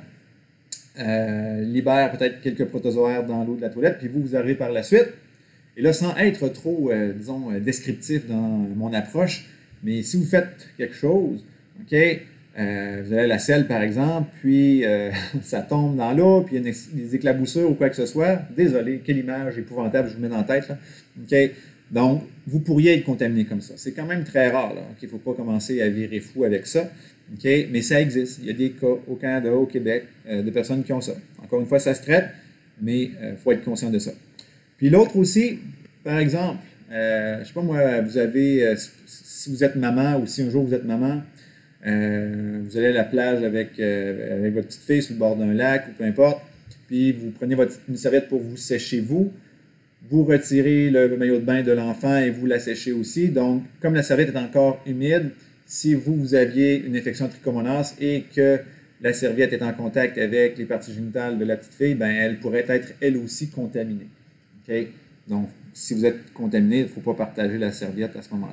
libère peut-être quelques protozoaires dans l'eau de la toilette, puis vous arrivez par la suite. Et là, sans être trop, disons, descriptif dans mon approche, mais si vous faites quelque chose, OK, vous avez la selle, par exemple, puis ça tombe dans l'eau, puis il y a des éclaboussures ou quoi que ce soit, désolé, quelle image épouvantable je vous mets dans la tête, là. OK, donc, vous pourriez être contaminé comme ça. C'est quand même très rare, là. OK, il ne faut pas commencer à virer fou avec ça. Okay? Mais ça existe. Il y a des cas au Canada, au Québec, de personnes qui ont ça. Encore une fois, ça se traite, mais il faut être conscient de ça. Puis l'autre aussi, par exemple, je ne sais pas moi, vous avez, si vous êtes maman ou si un jour vous êtes maman, vous allez à la plage avec votre petite fille sur le bord d'un lac ou peu importe, puis vous prenez une serviette pour vous sécher vous retirez le maillot de bain de l'enfant et vous la séchez aussi. Donc, comme la serviette est encore humide, si vous aviez une infection trichomonas et que la serviette est en contact avec les parties génitales de la petite fille, ben, elle pourrait être elle aussi contaminée. Okay? Donc, si vous êtes contaminé, il ne faut pas partager la serviette à ce moment-là.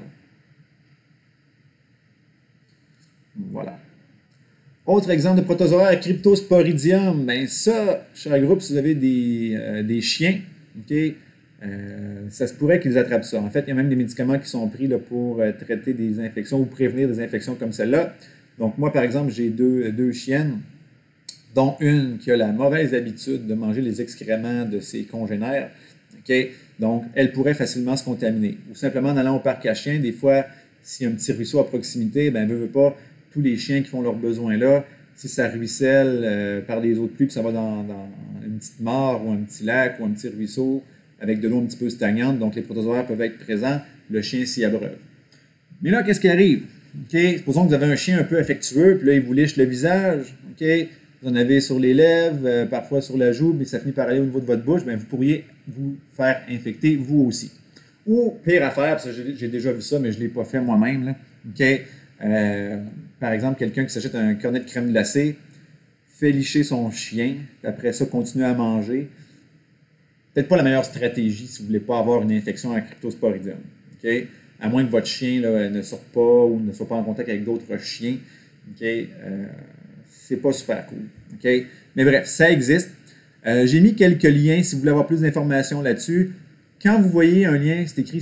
Voilà. Autre exemple de protozoaire, Cryptosporidium. Ben ça, cher groupe, si vous avez des chiens, okay, ça se pourrait qu'ils attrapent ça. En fait, il y a même des médicaments qui sont pris là, pour traiter des infections ou prévenir des infections comme celle-là. Donc, moi, par exemple, j'ai deux chiennes. dont une qui a la mauvaise habitude de manger les excréments de ses congénères. Okay? Donc, elle pourrait facilement se contaminer. Ou simplement en allant au parc à chiens, des fois, s'il y a un petit ruisseau à proximité, ben, veut pas, tous les chiens qui font leurs besoins là, si ça ruisselle par des eaux de pluie, puis ça va dans une petite mare ou un petit lac ou un petit ruisseau avec de l'eau un petit peu stagnante, donc les protozoaires peuvent être présents, le chien s'y abreuve. Mais là, qu'est-ce qui arrive? Okay? Supposons que vous avez un chien un peu affectueux, puis là, il vous liche le visage, okay? Vous en avez sur les lèvres, parfois sur la joue, mais ça finit par aller au niveau de votre bouche, bien, vous pourriez vous faire infecter vous aussi. Ou, pire affaire, parce que j'ai déjà vu ça, mais je ne l'ai pas fait moi-même, là. Okay? Par exemple, quelqu'un qui s'achète un cornet de crème glacée, fait licher son chien, puis après ça, continue à manger. Peut-être pas la meilleure stratégie si vous ne voulez pas avoir une infection à Cryptosporidium. Okay? À moins que votre chien là, ne sorte pas ou ne soit pas en contact avec d'autres chiens. Okay? C'est pas super cool. Okay? Mais bref, ça existe. J'ai mis quelques liens si vous voulez avoir plus d'informations là-dessus. Quand vous voyez un lien, c'est écrit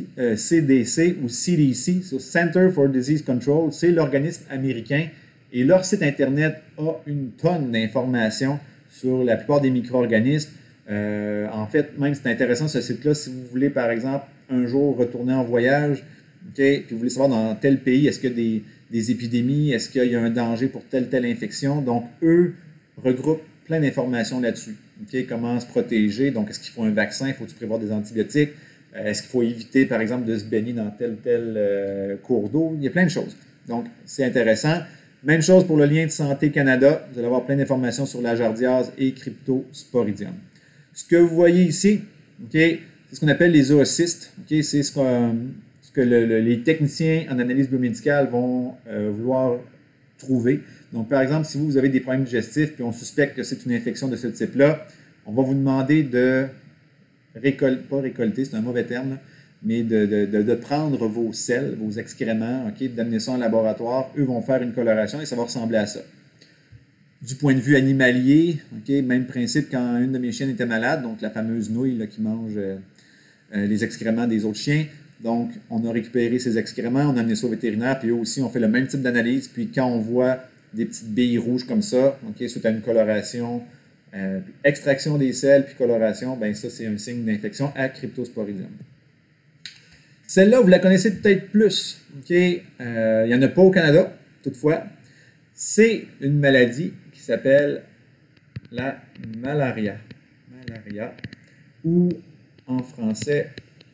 CDC ou CDC, so Center for Disease Control, c'est l'organisme américain et leur site Internet a une tonne d'informations sur la plupart des micro-organismes. En fait, même c'est intéressant ce site-là si vous voulez, par exemple, un jour retourner en voyage, okay, puis vous voulez savoir dans tel pays, est-ce qu'il y a des épidémies, est-ce qu'il y a un danger pour telle infection. Donc, eux regroupent plein d'informations là-dessus. Okay, comment se protéger, donc est-ce qu'il faut un vaccin, faut-il prévoir des antibiotiques, est-ce qu'il faut éviter, par exemple, de se baigner dans tel cours d'eau, il y a plein de choses. Donc, c'est intéressant. Même chose pour le lien de Santé Canada, vous allez avoir plein d'informations sur la jardiase et Cryptosporidium. Ce que vous voyez ici, okay, c'est ce qu'on appelle les zoocystes. Okay, c'est ce que les techniciens en analyse biomédicale vont vouloir trouver. Donc, par exemple, si vous avez des problèmes digestifs puis on suspecte que c'est une infection de ce type-là, on va vous demander de pas récolter, c'est un mauvais terme, là, mais de prendre vos selles, vos excréments, okay, d'amener ça en laboratoire. Eux vont faire une coloration et ça va ressembler à ça. Du point de vue animalier, okay, même principe quand une de mes chiennes était malade, donc la fameuse nouille là, qui mange les excréments des autres chiens. Donc, on a récupéré ces excréments, on a amené ça au vétérinaire, puis eux aussi ont fait le même type d'analyse. Puis quand on voit des petites billes rouges comme ça, okay, suite à une coloration, extraction des selles puis coloration, ben ça c'est un signe d'infection à Cryptosporidium. Celle-là, vous la connaissez peut-être plus. Okay? Il n'y en a pas au Canada, toutefois. C'est une maladie qui s'appelle la malaria. Malaria, ou en français,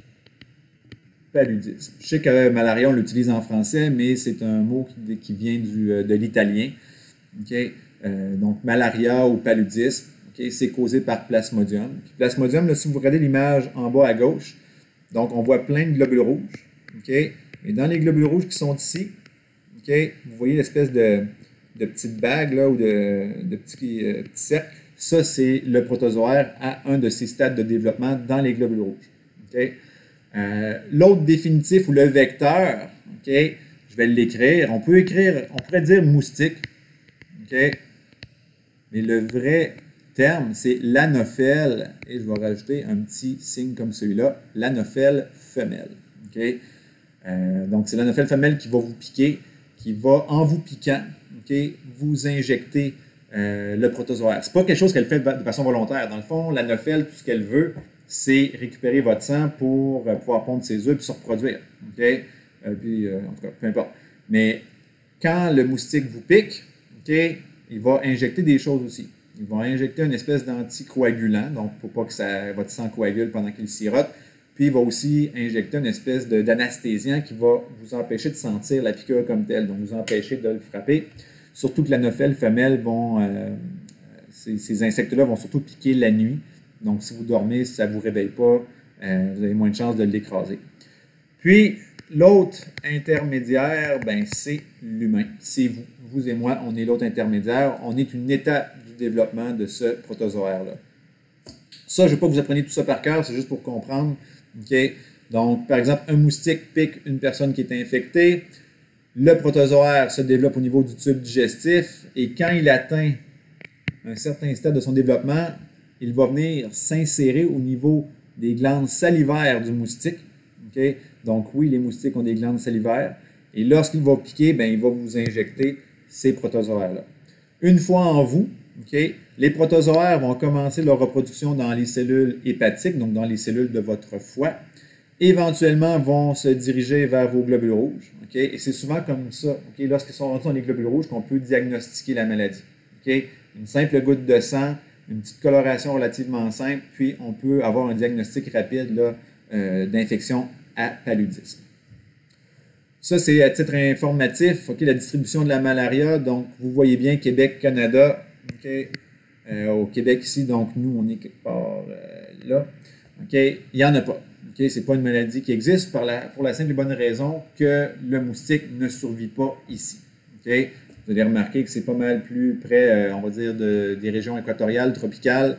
paludisme. Je sais que malaria, on l'utilise en français, mais c'est un mot qui vient de l'italien. Okay? Donc, malaria ou paludisme, okay? C'est causé par Plasmodium. Puis, Plasmodium, là, si vous regardez l'image en bas à gauche, donc on voit plein de globules rouges. Okay? Et dans les globules rouges qui sont ici, okay, vous voyez l'espèce de petite bague là, ou de petits cercles. Ça, c'est le protozoaire à un de ses stades de développement dans les globules rouges. Okay? L'autre définitif ou le vecteur, okay, je vais l'écrire. On pourrait dire moustique, okay, mais le vrai terme, c'est l'anophèle, et je vais rajouter un petit signe comme celui-là, l'anophèle femelle. Okay? Donc, c'est l'anophèle femelle qui va vous piquer, qui va, en vous piquant, okay, vous injecter le protozoaire. Ce n'est pas quelque chose qu'elle fait de façon volontaire. Dans le fond, l'anophèle, tout ce qu'elle veut, c'est récupérer votre sang pour pouvoir pondre ses œufs et se reproduire. Okay? En tout cas, peu importe. Mais quand le moustique vous pique, okay, il va injecter des choses aussi. Il va injecter une espèce d'anticoagulant, donc pour pas que votre sang coagule pendant qu'il sirote. Puis il va aussi injecter une espèce d'anesthésiant qui va vous empêcher de sentir la piqûre comme telle, donc vous empêcher de le frapper. Surtout que l'anophèle femelle ces insectes-là vont surtout piquer la nuit. Donc, si vous dormez, si ça ne vous réveille pas, vous avez moins de chances de l'écraser. Puis, l'autre intermédiaire, ben, c'est l'humain. C'est vous. Vous et moi, on est l'autre intermédiaire. On est une étape du développement de ce protozoaire-là. Ça, je ne veux pas que vous appreniez tout ça par cœur, c'est juste pour comprendre. Okay? Donc, par exemple, un moustique pique une personne qui est infectée. Le protozoaire se développe au niveau du tube digestif et quand il atteint un certain stade de son développement, il va venir s'insérer au niveau des glandes salivaires du moustique. Okay? Donc oui, les moustiques ont des glandes salivaires. Et lorsqu'il va piquer, ben, il va vous injecter ces protozoaires-là. Une fois en vous, Okay? Les protozoaires vont commencer leur reproduction dans les cellules hépatiques, donc dans les cellules de votre foie. Éventuellement, vont se diriger vers vos globules rouges. Okay? Et c'est souvent comme ça, okay? Lorsqu'ils sont rendus dans les globules rouges, qu'on peut diagnostiquer la maladie. Okay? Une simple goutte de sang, une petite coloration relativement simple, puis on peut avoir un diagnostic rapide d'infection à paludisme. Ça, c'est à titre informatif, okay, la distribution de la malaria. Donc, vous voyez bien Québec, Canada. Okay. Au Québec, ici, donc nous, on est quelque part là. Okay. Il n'y en a pas. Okay. Ce n'est pas une maladie qui existe pour la simple et bonne raison que le moustique ne survit pas ici. Okay. Vous allez remarquer que c'est pas mal plus près, on va dire, des régions équatoriales, tropicales,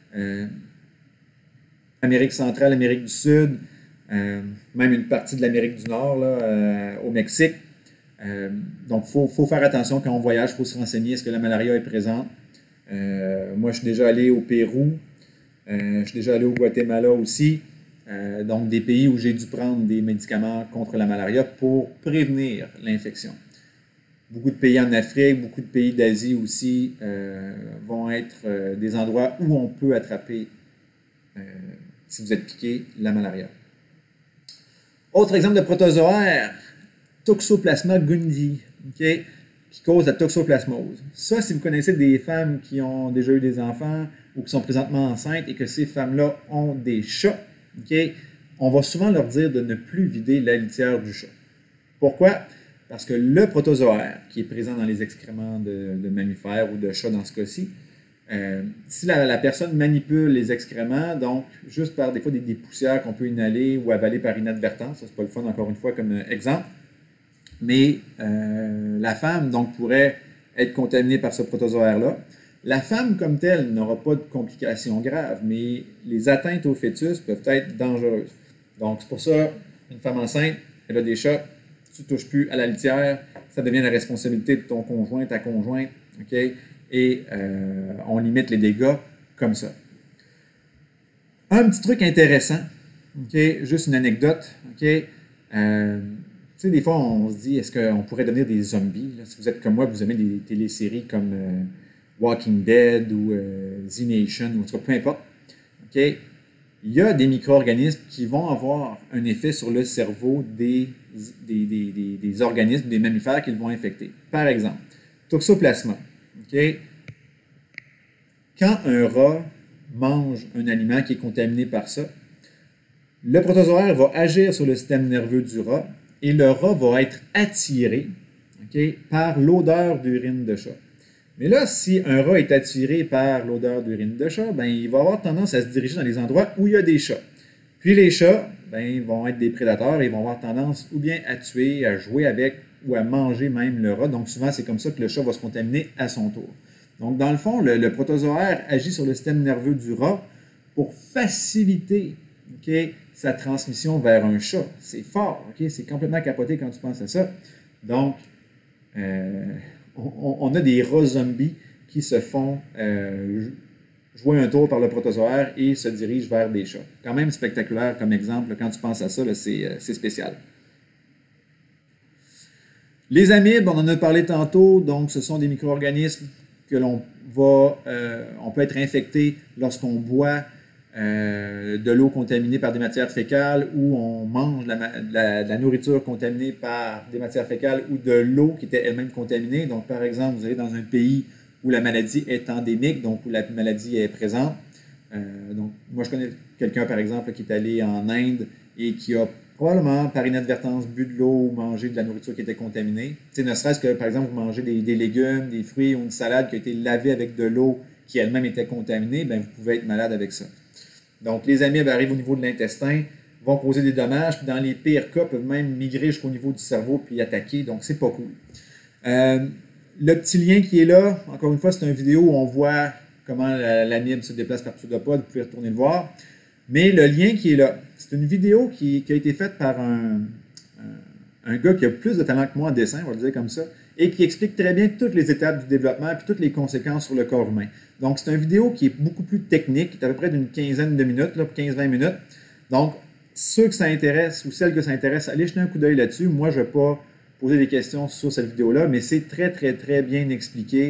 Amérique centrale, Amérique du Sud, même une partie de l'Amérique du Nord, là, au Mexique. Donc, il faut faire attention quand on voyage, il faut se renseigner, est-ce que la malaria est présente. Moi, je suis déjà allé au Pérou, je suis déjà allé au Guatemala aussi, donc des pays où j'ai dû prendre des médicaments contre la malaria pour prévenir l'infection. Beaucoup de pays en Afrique, beaucoup de pays d'Asie aussi vont être des endroits où on peut attraper, si vous êtes piqué, la malaria. Autre exemple de protozoaire, Toxoplasma gondii, okay, qui cause la toxoplasmose. Ça, si vous connaissez des femmes qui ont déjà eu des enfants ou qui sont présentement enceintes et que ces femmes-là ont des chats, okay, on va souvent leur dire de ne plus vider la litière du chat. Pourquoi? Parce que le protozoaire qui est présent dans les excréments de mammifères ou de chats dans ce cas-ci, si la personne manipule les excréments, donc juste par des fois des poussières qu'on peut inhaler ou avaler par inadvertance, ça c'est pas le fun encore une fois comme exemple, mais la femme donc pourrait être contaminée par ce protozoaire-là. La femme comme telle n'aura pas de complications graves, mais les atteintes au fœtus peuvent être dangereuses. Donc c'est pour ça, une femme enceinte, elle a des chats, tu ne touches plus à la litière, ça devient la responsabilité de ton conjoint, ta conjointe, ok? Et on limite les dégâts comme ça. Un petit truc intéressant, okay, juste une anecdote. Okay, tu sais, des fois, on se dit, est-ce qu'on pourrait devenir des zombies? Là? Si vous êtes comme moi, vous aimez des téléséries comme Walking Dead ou The Nation, ou en tout cas, peu importe. Okay, il y a des micro-organismes qui vont avoir un effet sur le cerveau des organismes, des mammifères qu'ils vont infecter. Par exemple, Toxoplasma. Okay. Quand un rat mange un aliment qui est contaminé par ça, le protozoaire va agir sur le système nerveux du rat et le rat va être attiré, okay, par l'odeur d'urine de chat. Mais là, si un rat est attiré par l'odeur d'urine de chat, ben, il va avoir tendance à se diriger dans les endroits où il y a des chats. Puis les chats, ben, ils vont être des prédateurs et ils vont avoir tendance ou bien à tuer, à jouer avec ou à manger même le rat. Donc souvent, c'est comme ça que le chat va se contaminer à son tour. Donc dans le fond, le protozoaire agit sur le système nerveux du rat pour faciliter, okay, sa transmission vers un chat. C'est fort, okay? C'est complètement capoté quand tu penses à ça. Donc, on a des rats zombies qui se font jouer un tour par le protozoaire et se dirigent vers des chats. Quand même spectaculaire comme exemple, quand tu penses à ça, c'est spécial. Les amibes, on en a parlé tantôt, donc ce sont des micro-organismes que on peut être infecté lorsqu'on boit de l'eau contaminée par des matières fécales ou on mange de la nourriture contaminée par des matières fécales ou de l'eau qui était elle-même contaminée. Donc, par exemple, vous allez dans un pays où la maladie est endémique, donc où la maladie est présente. Donc, moi, je connais quelqu'un, par exemple, qui est allé en Inde et qui a probablement, par inadvertance, bu de l'eau ou mangé de la nourriture qui était contaminée. Tu sais, ne serait-ce que, par exemple, vous mangez des légumes, des fruits ou une salade qui a été lavée avec de l'eau qui elle-même était contaminée, bien, vous pouvez être malade avec ça. Donc, les amibes arrivent au niveau de l'intestin, vont causer des dommages, puis dans les pires cas, peuvent même migrer jusqu'au niveau du cerveau puis attaquer. Donc, c'est pas cool. Le petit lien qui est là, encore une fois, c'est une vidéo où on voit comment l'amibe se déplace par pseudopode. Vous pouvez retourner le voir. Mais le lien qui est là, c'est une vidéo qui a été faite par un gars qui a plus de talent que moi en dessin, on va le dire comme ça, et qui explique très bien toutes les étapes du développement et toutes les conséquences sur le corps humain. Donc, c'est une vidéo qui est beaucoup plus technique, qui est à peu près d'une quinzaine de minutes, 15-20 minutes. Donc, ceux que ça intéresse ou celles que ça intéresse, allez jeter un coup d'œil là-dessus. Moi, je ne vais pas poser des questions sur cette vidéo-là, mais c'est très, très, très bien expliqué,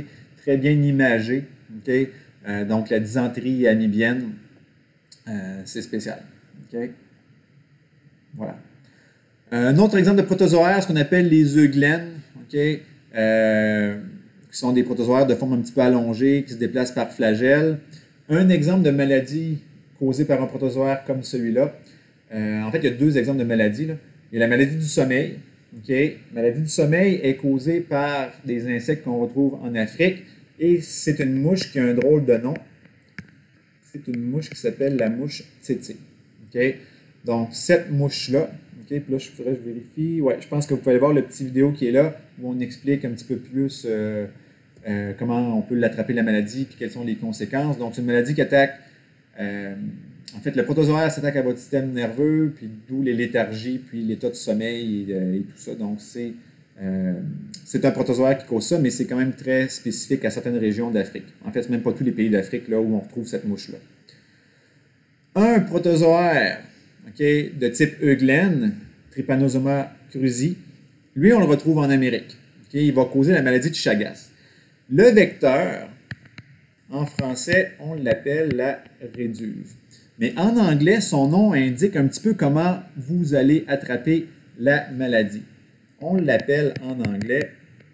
très bien imagé. Okay? Donc, la dysenterie amibienne, c'est spécial. Okay? Voilà. Un autre exemple de protozoaire, ce qu'on appelle les eugènes, okay? Qui sont des protozoaires de forme un petit peu allongée, qui se déplacent par flagelle. Un exemple de maladie causée par un protozoaire comme celui-là. En fait, il y a deux exemples de maladies. Là. Il y a la maladie du sommeil. Okay? La maladie du sommeil est causée par des insectes qu'on retrouve en Afrique et c'est une mouche qui a un drôle de nom. C'est une mouche qui s'appelle la mouche tsetse. Okay? Donc, cette mouche-là, okay, puis là, je vérifie. Ouais, je pense que vous pouvez voir le petit vidéo qui est là où on explique un petit peu plus comment on peut l'attraper la maladie puis quelles sont les conséquences. Donc, c'est une maladie qui attaque. En fait, le protozoaire s'attaque à votre système nerveux, puis d'où les léthargies, puis l'état de sommeil et tout ça. Donc, c'est un protozoaire qui cause ça, mais c'est quand même très spécifique à certaines régions d'Afrique. En fait, c'est même pas tous les pays d'Afrique là où on retrouve cette mouche-là. Un protozoaire de type euglène, Trypanosoma cruzi, lui, on le retrouve en Amérique. Il va causer la maladie de Chagas. Le vecteur, en français, on l'appelle la réduve. Mais en anglais, son nom indique un petit peu comment vous allez attraper la maladie. On l'appelle en anglais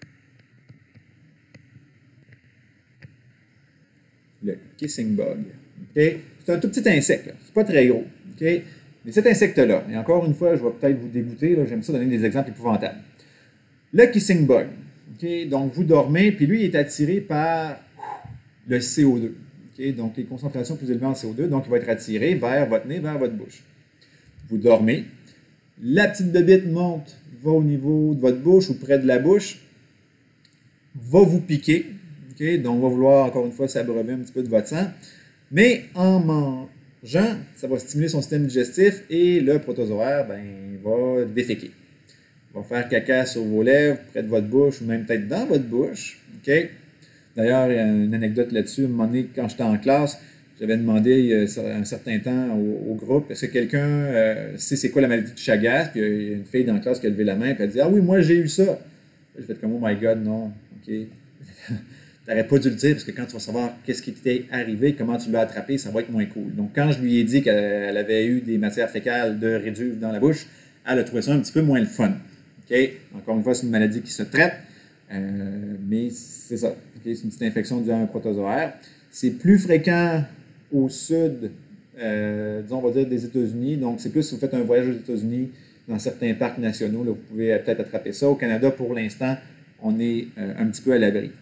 le kissing bug. Okay? C'est un tout petit insecte, c'est pas très gros. Okay? Mais cet insecte-là, et encore une fois, je vais peut-être vous dégoûter, j'aime ça donner des exemples épouvantables. Le kissing bug, okay? Donc vous dormez, puis lui il est attiré par le CO2. Okay? Donc les concentrations plus élevées en CO2, donc il va être attiré vers votre nez, vers votre bouche. Vous dormez, la petite bébite monte, va au niveau de votre bouche ou près de la bouche, va vous piquer, okay? Donc va vouloir encore une fois s'abreuver un petit peu de votre sang, mais en mangeant, ça va stimuler son système digestif et le protozoaire va déféquer. Il va faire caca sur vos lèvres, près de votre bouche ou même peut-être dans votre bouche. Okay? D'ailleurs, il y a une anecdote là-dessus. À un moment donné, quand j'étais en classe, j'avais demandé un certain temps au groupe, est-ce que quelqu'un sait c'est quoi la maladie de Chagas? Puis il y a une fille dans la classe qui a levé la main et elle a dit « Ah oui, moi j'ai eu ça! » J'ai fait comme « Oh my God, non! » OK. T'aurais pas dû le dire parce que quand tu vas savoir qu'est-ce qui t'est arrivé, comment tu l'as attrapé, ça va être moins cool. Donc, quand je lui ai dit qu'elle avait eu des matières fécales de réduve dans la bouche, elle a trouvé ça un petit peu moins le fun. Okay? Encore une fois, c'est une maladie qui se traite, mais c'est ça. Okay? C'est une petite infection due à un protozoaire. C'est plus fréquent au sud, disons, on va dire des États-Unis. Donc, c'est plus si vous faites un voyage aux États-Unis, dans certains parcs nationaux, là, vous pouvez peut-être attraper ça. Au Canada, pour l'instant, on est un petit peu à l'abri.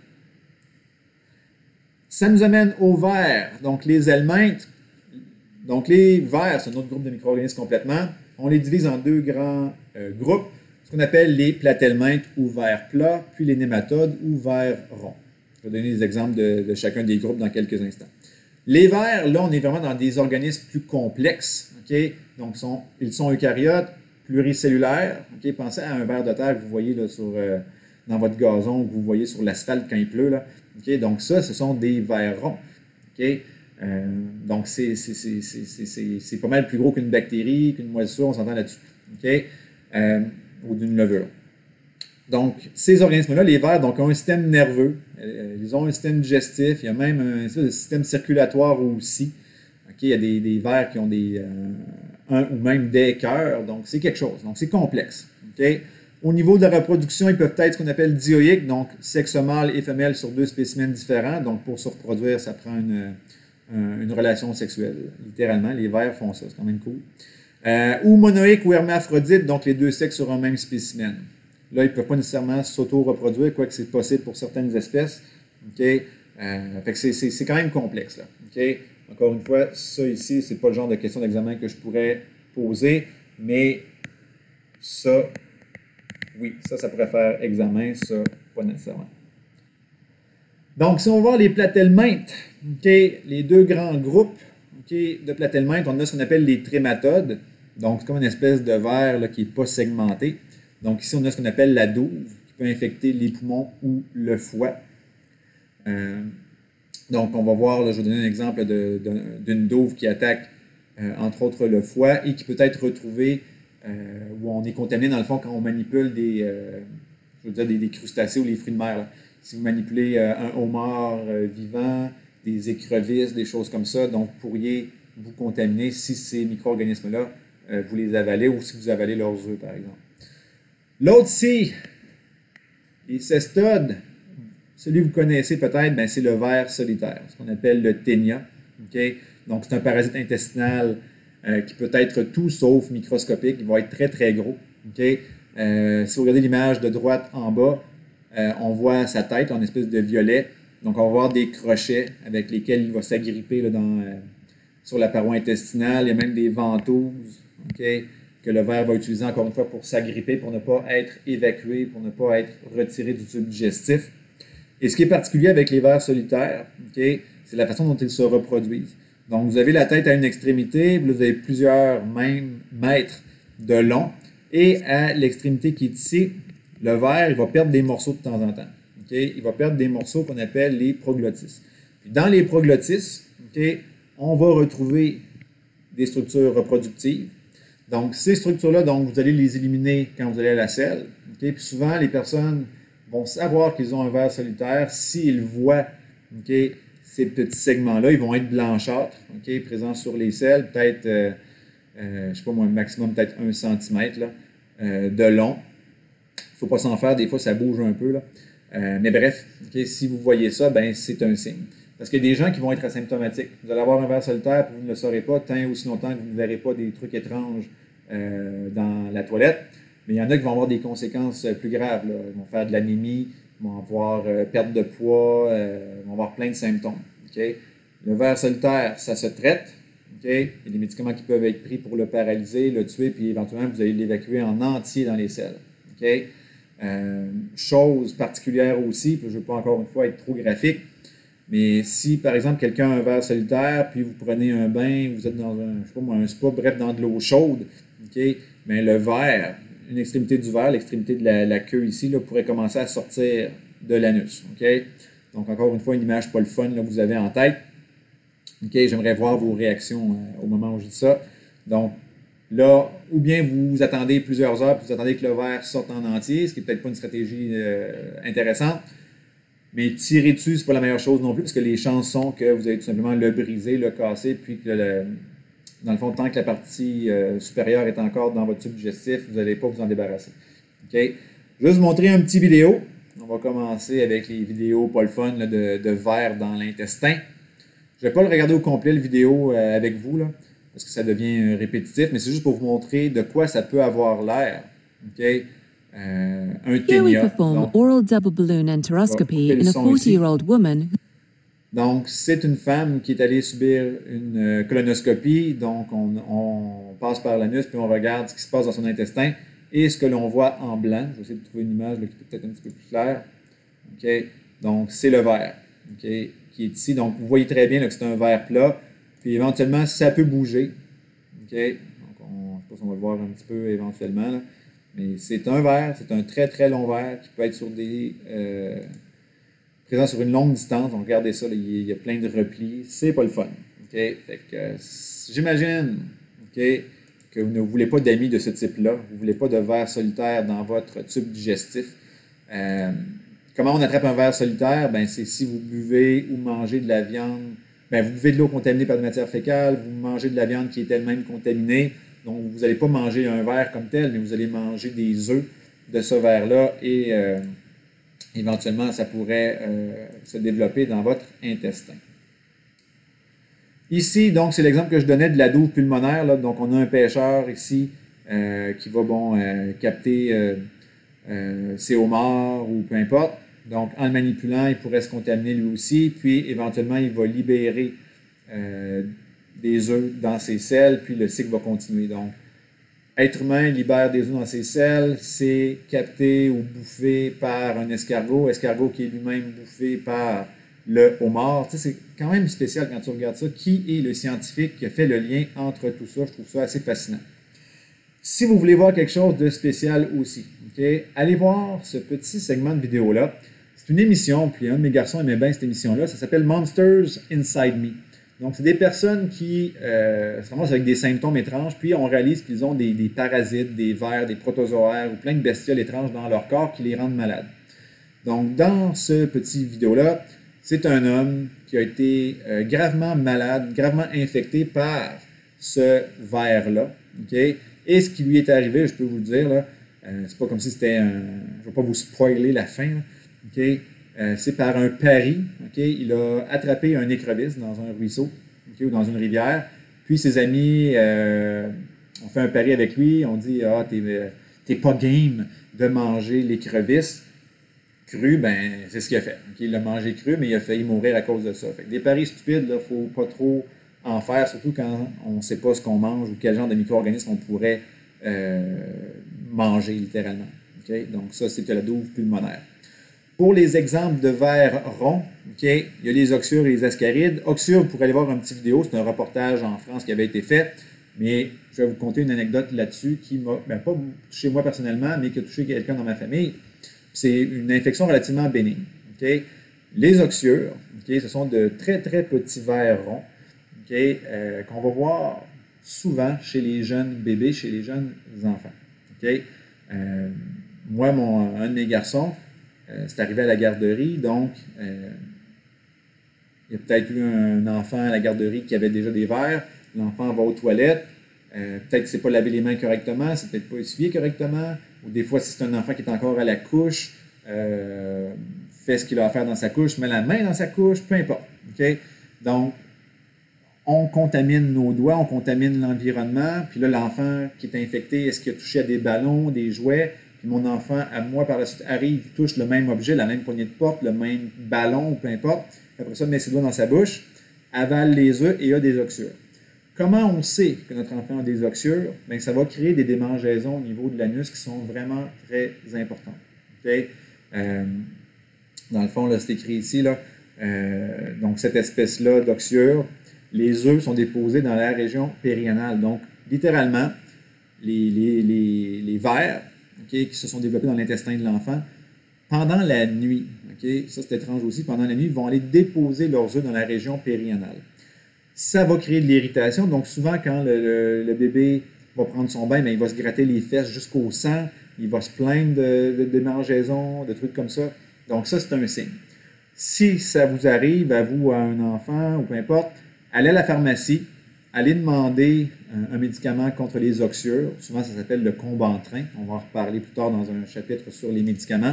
Ça nous amène aux vers, donc les helminthes. Donc les vers, c'est un autre groupe de micro-organismes complètement. On les divise en deux grands groupes, ce qu'on appelle les platelminthes ou vers plats, puis les nématodes ou vers ronds. Je vais donner des exemples de chacun des groupes dans quelques instants. Les vers, là, on est vraiment dans des organismes plus complexes. Okay? Donc, ils sont eucaryotes, pluricellulaires. Okay? Pensez à un ver de terre que vous voyez là, dans votre gazon, que vous voyez sur l'asphalte quand il pleut. Là. Okay? Donc, ça, ce sont des vers ronds. Okay? Donc, c'est pas mal plus gros qu'une bactérie, qu'une moisissure, on s'entend là-dessus. Okay? Ou d'une levure. Donc, ces organismes-là, les vers, donc, ont un système nerveux, ils ont un système digestif, il y a même un système circulatoire aussi. Okay? Il y a des vers qui ont un ou même des cœurs, donc c'est quelque chose. Donc, c'est complexe. Okay? Au niveau de la reproduction, ils peuvent être ce qu'on appelle dioïques, donc sexe mâle et femelle sur deux spécimens différents. Donc, pour se reproduire, ça prend une relation sexuelle, littéralement. Les vers font ça, c'est quand même cool. Ou monoïques ou hermaphrodites, donc les deux sexes sur un même spécimen. Là, ils ne peuvent pas nécessairement s'auto-reproduire, quoique c'est possible pour certaines espèces. Okay? Fait que c'est quand même complexe. Là. Okay? Encore une fois, ça ici, c'est pas le genre de question d'examen que je pourrais poser, mais ça, oui, ça pourrait faire examen, ça, pas nécessairement. Donc, si on va voir les platelminthes, okay, les deux grands groupes okay, de platelminthes, on a ce qu'on appelle les trématodes. Donc, c'est comme une espèce de ver là, qui n'est pas segmenté. Donc, ici, on a ce qu'on appelle la douve, qui peut infecter les poumons ou le foie. Donc, on va voir, là, je vais donner un exemple d'une douve qui attaque, entre autres, le foie et qui peut être retrouvée où on est contaminé, dans le fond, quand on manipule des crustacés ou les fruits de mer. Là. si vous manipulez un homard vivant, des écrevisses, des choses comme ça, donc vous pourriez vous contaminer si ces micro-organismes-là, vous les avalez ou si vous avalez leurs œufs, par exemple. L'autre, c'est les cestodes. Celui que vous connaissez peut-être, ben, c'est le ver solitaire, ce qu'on appelle le ténia. Okay? Donc, c'est un parasite intestinal qui peut être tout sauf microscopique. Il va être très, très gros. Okay? Si vous regardez l'image de droite en bas, on voit sa tête en espèce de violet. Donc, on va voir des crochets avec lesquels il va s'agripper sur la paroi intestinale. Il y a même des ventouses okay, que le ver va utiliser encore une fois pour s'agripper, pour ne pas être évacué, pour ne pas être retiré du tube digestif. Et ce qui est particulier avec les vers solitaires, okay, c'est la façon dont ils se reproduisent. Donc, vous avez la tête à une extrémité, vous avez plusieurs mètres de long, et à l'extrémité qui est ici, le ver, il va perdre des morceaux de temps en temps. Okay? Il va perdre des morceaux qu'on appelle les proglottis. Puis dans les proglottis, okay, on va retrouver des structures reproductives. Donc, ces structures-là, donc, vous allez les éliminer quand vous allez à la selle. Okay? Puis souvent, les personnes vont savoir qu'ils ont un ver solitaire s'ils voient okay, ces petits segments-là. Ils vont être blanchâtres, okay, présents sur les selles, peut-être, je ne sais pas moi, maximum peut-être 1 cm de long. Il ne faut pas s'en faire, des fois ça bouge un peu. Là. Mais bref, okay, si vous voyez ça, ben, c'est un signe. Parce qu'il y a des gens qui vont être asymptomatiques. Vous allez avoir un ver solitaire, puis vous ne le saurez pas, tant aussi longtemps que vous ne verrez pas des trucs étranges dans la toilette. Mais il y en a qui vont avoir des conséquences plus graves. Là. Ils vont faire de l'anémie, ils vont avoir perte de poids, ils vont avoir plein de symptômes. Okay? Le ver solitaire, ça se traite. Okay? Il y a des médicaments qui peuvent être pris pour le paralyser, le tuer, puis éventuellement, vous allez l'évacuer en entier dans les selles. Okay? Chose particulière aussi, puis je ne veux pas encore une fois être trop graphique, mais si, par exemple, quelqu'un a un ver solitaire, puis vous prenez un bain, vous êtes dans un, je sais pas moi, un spa, bref, dans de l'eau chaude, okay? Mais le ver, une extrémité du ver, l'extrémité de la queue ici, là, pourrait commencer à sortir de l'anus. Okay? Donc, encore une fois, une image pas le fun là, que vous avez en tête. Okay? J'aimerais voir vos réactions au moment où je dis ça. Donc, là, ou bien vous attendez plusieurs heures, puis vous attendez que le ver sorte en entier, ce qui n'est peut-être pas une stratégie intéressante. Mais tirer dessus, ce n'est pas la meilleure chose non plus, parce que les chances sont que vous allez tout simplement le briser, le casser, puis que dans le fond, tant que la partie supérieure est encore dans votre tube digestif, vous n'allez pas vous en débarrasser. Okay? Je vais vous montrer un petit vidéo. On va commencer avec les vidéos pas le fun là, de vers dans l'intestin. Je ne vais pas le regarder au complet, le vidéo avec vous, là, parce que ça devient répétitif, mais c'est juste pour vous montrer de quoi ça peut avoir l'air. Okay? Un Here we ténia. perform Donc, oral double balloon enteroscopy in a 40-year-old woman. Donc, c'est une femme qui est allée subir une colonoscopie. Donc, on passe par l'anus puis on regarde ce qui se passe dans son intestin. Et ce que l'on voit en blanc, je vais essayer de trouver une image là, qui est peut-être un petit peu plus claire. Okay? Donc, c'est le ver okay, qui est ici. Donc, vous voyez très bien là, que c'est un ver plat. Puis, éventuellement, ça peut bouger. Okay? Donc, je ne sais pas si on va le voir un petit peu éventuellement. Là. Mais c'est un ver, c'est un très, très long ver qui peut être sur des... présent sur une longue distance. Donc, regardez ça, là, il y a plein de replis. C'est pas le fun. Okay? Fait que, j'imagine okay, que vous ne voulez pas d'amis de ce type-là. Vous ne voulez pas de ver solitaire dans votre tube digestif. Comment on attrape un ver solitaire? Ben, c'est si vous buvez ou mangez de la viande. Ben, vous buvez de l'eau contaminée par de matière fécale, vous mangez de la viande qui est elle-même contaminée. Donc, vous n'allez pas manger un ver comme tel, mais vous allez manger des œufs de ce ver-là et éventuellement, ça pourrait se développer dans votre intestin. Ici, donc, c'est l'exemple que je donnais de la douve pulmonaire. Là. Donc, on a un pêcheur ici qui va capter ses homards ou peu importe. Donc, en le manipulant, il pourrait se contaminer lui aussi. Puis, éventuellement, il va libérer des œufs dans ses selles, puis le cycle va continuer. Donc, être humain libère des œufs dans ses selles, c'est capté ou bouffé par un escargot qui est lui-même bouffé par le homard. Tu sais, c'est quand même spécial quand tu regardes ça. Qui est le scientifique qui a fait le lien entre tout ça? Je trouve ça assez fascinant. Si vous voulez voir quelque chose de spécial aussi, okay, allez voir ce petit segment de vidéo-là. C'est une émission, puis un de mes garçons aimait bien cette émission-là. Ça s'appelle Monsters Inside Me. Donc, c'est des personnes qui se ramassent avec des symptômes étranges, puis on réalise qu'ils ont des parasites, des vers, des protozoaires ou plein de bestioles étranges dans leur corps qui les rendent malades. Donc, dans ce petit vidéo-là, c'est un homme qui a été gravement malade, gravement infecté par ce ver-là. Okay? Et ce qui lui est arrivé, je peux vous le dire, là, c'est pas comme si c'était un... Je ne vais pas vous spoiler la fin. Okay? C'est par un pari. Okay? Il a attrapé un écrevisse dans un ruisseau, okay? Ou dans une rivière. Puis ses amis ont fait un pari avec lui. On dit « Ah, t'es pas game de manger l'écrevisse. » Cru, ben c'est ce qu'il a fait. Okay? Il l'a mangé cru, mais il a failli mourir à cause de ça. Fait que des paris stupides, il ne faut pas trop en faire, surtout quand on ne sait pas ce qu'on mange ou quel genre de micro-organisme on pourrait manger littéralement. Okay? Donc ça, c'était la douve pulmonaire. Pour les exemples de vers ronds, okay, il y a les oxyures et les ascarides. Oxyures, vous pourrez aller voir une petite vidéo, c'est un reportage en France qui avait été fait, mais je vais vous conter une anecdote là-dessus qui m'a, pas touché moi personnellement, mais qui a touché quelqu'un dans ma famille. C'est une infection relativement bénigne. Okay? Les oxyures, okay, ce sont de très, très petits vers ronds okay, qu'on va voir souvent chez les jeunes bébés, chez les jeunes enfants. Okay? Moi, un de mes garçons, c'est arrivé à la garderie, donc il y a peut-être eu un enfant à la garderie qui avait déjà des vers. L'enfant va aux toilettes. Peut-être qu'il ne s'est pas lavé les mains correctement, c'est peut-être pas essuyé correctement. Ou des fois, si c'est un enfant qui est encore à la couche, fait ce qu'il a à faire dans sa couche, met la main dans sa couche, peu importe. Okay? Donc, on contamine nos doigts, on contamine l'environnement. Puis là, l'enfant qui est infecté, est-ce qu'il a touché à des ballons, des jouets? Puis mon enfant, à moi, par la suite, arrive, touche le même objet, la même poignée de porte, le même ballon, ou peu importe. Après ça, met ses doigts dans sa bouche, avale les œufs et a des oxyures. Comment on sait que notre enfant a des oxyures? Bien, ça va créer des démangeaisons au niveau de l'anus qui sont vraiment très importantes. Okay? Dans le fond, là, c'est écrit ici, là, donc cette espèce-là d'oxyure, les œufs sont déposés dans la région périanale. Donc, littéralement, les vers okay, qui se sont développés dans l'intestin de l'enfant, pendant la nuit, okay, ça c'est étrange aussi, pendant la nuit, ils vont aller déposer leurs œufs dans la région périanale. Ça va créer de l'irritation. Donc, souvent, quand le bébé va prendre son bain, bien, il va se gratter les fesses jusqu'au sang, il va se plaindre de démangeaisons, de trucs comme ça. Donc, ça, c'est un signe. Si ça vous arrive, à vous, à un enfant, ou peu importe, allez à la pharmacie, allez demander un médicament contre les oxyures. Souvent, ça s'appelle le Combantrin. On va en reparler plus tard dans un chapitre sur les médicaments.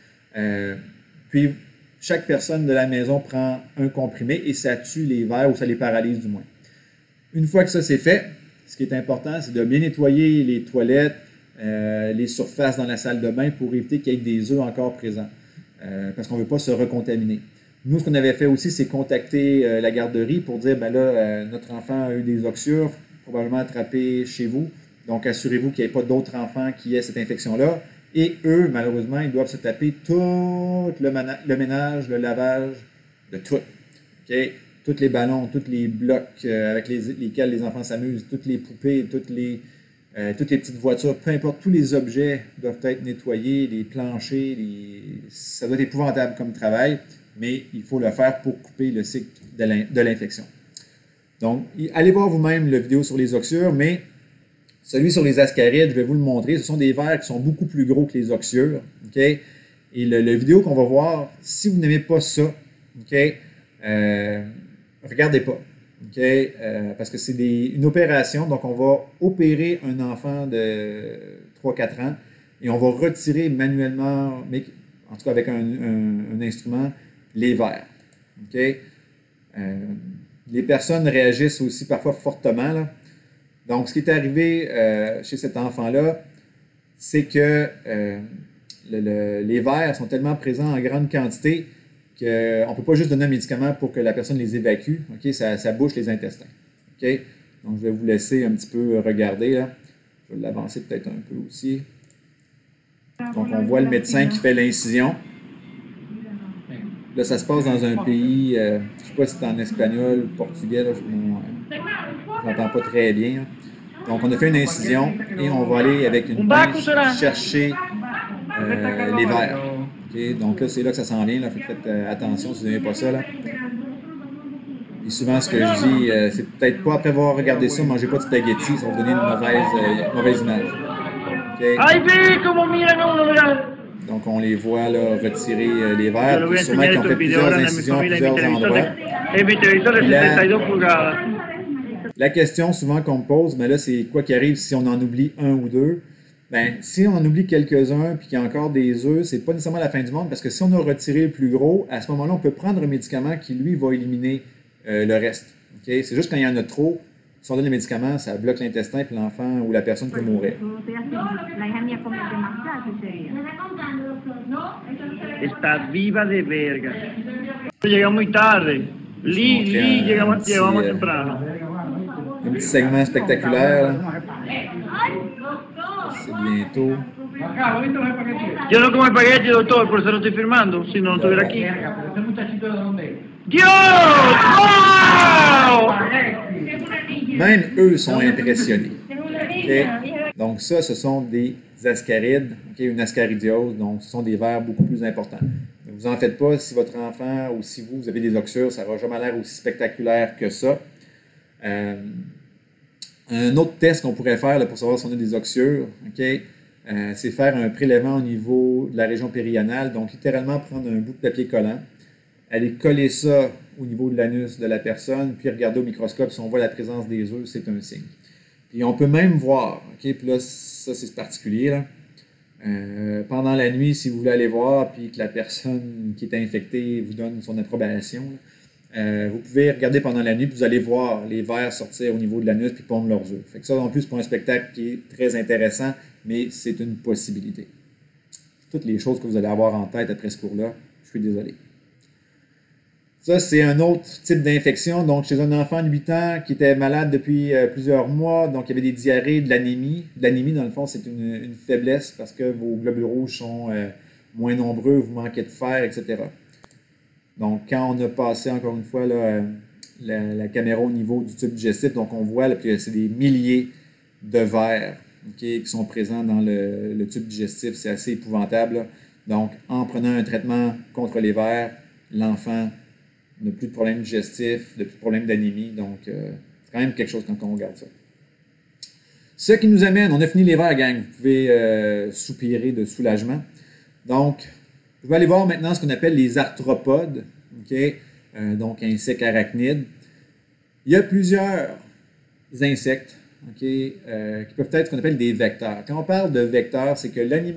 Puis, chaque personne de la maison prend un comprimé et ça tue les vers ou ça les paralyse du moins. Une fois que ça c'est fait, ce qui est important, c'est de bien nettoyer les toilettes, les surfaces dans la salle de bain pour éviter qu'il y ait des œufs encore présents. Parce qu'on ne veut pas se recontaminer. Nous, ce qu'on avait fait aussi, c'est contacter la garderie pour dire, ben là, notre enfant a eu des oxyures, probablement attrapé chez vous. Donc, assurez-vous qu'il n'y ait pas d'autres enfants qui aient cette infection-là. Et eux, malheureusement, ils doivent se taper tout le ménage, le lavage de tout. Okay? Tous les ballons, tous les blocs avec lesquels les enfants s'amusent, toutes les poupées, toutes les petites voitures, peu importe, tous les objets doivent être nettoyés, les planchers, ça doit être épouvantable comme travail, mais il faut le faire pour couper le cycle de l'infection. Donc, allez voir vous-même la vidéo sur les oxyures, mais celui sur les ascarides, je vais vous le montrer. Ce sont des vers qui sont beaucoup plus gros que les oxyures. Okay? Et le vidéo qu'on va voir, si vous n'aimez pas ça, okay, regardez pas. Okay? Parce que c'est une opération. Donc, on va opérer un enfant de 3-4 ans et on va retirer manuellement, mais en tout cas avec un instrument, les vers. Okay? Les personnes réagissent aussi parfois fortement, là. Donc, ce qui est arrivé chez cet enfant-là, c'est que les vers sont tellement présents en grande quantité qu'on ne peut pas juste donner un médicament pour que la personne les évacue. Okay? Ça bouche les intestins. Okay? Donc, je vais vous laisser un petit peu regarder. Là. Je vais l'avancer peut-être un peu aussi. Donc, on voit le médecin qui fait l'incision. Là, ça se passe dans un pays, je ne sais pas si c'est en espagnol ou portugais, là, je n'entends pas très bien. Là. Donc, on a fait une incision et on va aller avec une pince chercher les vers. Okay? Donc là, c'est là que ça s'en vient. Là. Faites attention si vous n'avez pas ça. Là. Et souvent, ce que je dis, c'est peut-être pas après avoir regardé ça, mangez pas de spaghetti, ça va vous donner une mauvaise image. Okay? Donc, on les voit là, retirer les verres, puis sûrement qu'ils ont fait plusieurs incisions à plusieurs endroits. La question souvent qu'on me pose, mais là, c'est quoi qui arrive si on en oublie un ou deux? Ben, si on en oublie quelques-uns puis qu'il y a encore des œufs, c'est pas nécessairement la fin du monde parce que si on a retiré le plus gros, à ce moment-là, on peut prendre un médicament qui, lui, va éliminer le reste. Okay? C'est juste quand il y en a trop, si on donne les médicaments, ça bloque l'intestin puis l'enfant ou la personne peut mourir. Está viva de verga. Llegamos muy tarde. Llegamos temprano. Un petit segment spectaculaire. C'est bientôt. Yo no como espagueti, doctor, por eso no estoy firmando, si no estuviera aquí. Dios! Wow! Même eux sont impressionnés. Okay? Donc ça, ce sont des ascarides, okay? Une ascaridiose, donc ce sont des vers beaucoup plus importants. Ne vous en faites pas, si votre enfant ou si vous avez des oxyures, ça n'aura jamais l'air aussi spectaculaire que ça. Un autre test qu'on pourrait faire là, pour savoir si on a des oxyures, okay? C'est faire un prélèvement au niveau de la région périanale, donc littéralement prendre un bout de papier collant, aller coller ça au niveau de l'anus de la personne, puis regarder au microscope si on voit la présence des œufs, c'est un signe. Puis on peut même voir, okay? Puis là, ça c'est particulier, là. Pendant la nuit, si vous voulez aller voir, puis que la personne qui est infectée vous donne son approbation, vous pouvez regarder pendant la nuit, puis vous allez voir les vers sortir au niveau de l'anus, puis pondre leurs œufs. Fait que ça, en plus, c'est pas un spectacle qui est très intéressant, mais c'est une possibilité. Toutes les choses que vous allez avoir en tête après ce cours-là, je suis désolé. Ça, c'est un autre type d'infection. Donc, chez un enfant de 8 ans qui était malade depuis plusieurs mois, donc il y avait des diarrhées, de l'anémie. L'anémie, dans le fond, c'est une faiblesse parce que vos globules rouges sont moins nombreux, vous manquez de fer, etc. Donc, quand on a passé, encore une fois, là, la caméra au niveau du tube digestif, donc on voit que c'est des milliers de vers qui sont présents dans le tube digestif. C'est assez épouvantable, là. Donc, en prenant un traitement contre les vers, l'enfant n'a plus de problème digestif, de plus de problème d'anémie. Donc, c'est quand même quelque chose quand on regarde ça. Ce qui nous amène, on a fini les vers, gang. Vous pouvez soupirer de soulagement. Donc, je vais aller voir maintenant ce qu'on appelle les arthropodes, okay? Donc insectes arachnides. Il y a plusieurs insectes okay, qui peuvent être ce qu'on appelle des vecteurs. Quand on parle de vecteurs, c'est que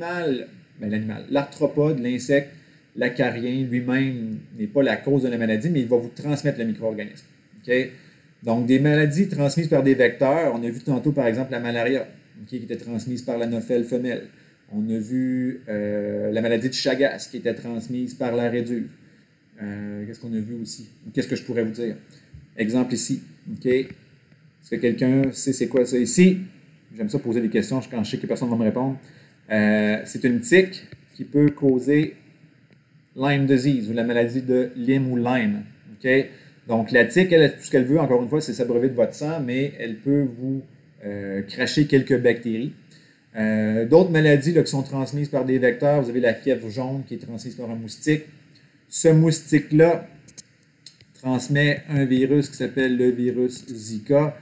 l'arthropode, l'insecte, l'acarien lui-même n'est pas la cause de la maladie, mais il va vous transmettre le micro-organisme. Okay? Donc, des maladies transmises par des vecteurs, on a vu tantôt par exemple la malaria, okay, qui était transmise par l'anophèle femelle. On a vu la maladie de Chagas qui était transmise par la réduve. Qu'est-ce qu'on a vu aussi? Qu'est-ce que je pourrais vous dire? Exemple ici. Okay? Est-ce que quelqu'un sait c'est quoi ça ici? J'aime ça poser des questions quand je sais que personne ne va me répondre. C'est une tique qui peut causer Lyme disease ou la maladie de Lyme ou Lyme. Okay? Donc, la tique, elle, tout ce qu'elle veut, encore une fois, c'est s'abreuver de votre sang, mais elle peut vous cracher quelques bactéries. D'autres maladies là, qui sont transmises par des vecteurs, vous avez la fièvre jaune qui est transmise par un moustique. Ce moustique-là transmet un virus qui s'appelle le virus Zika.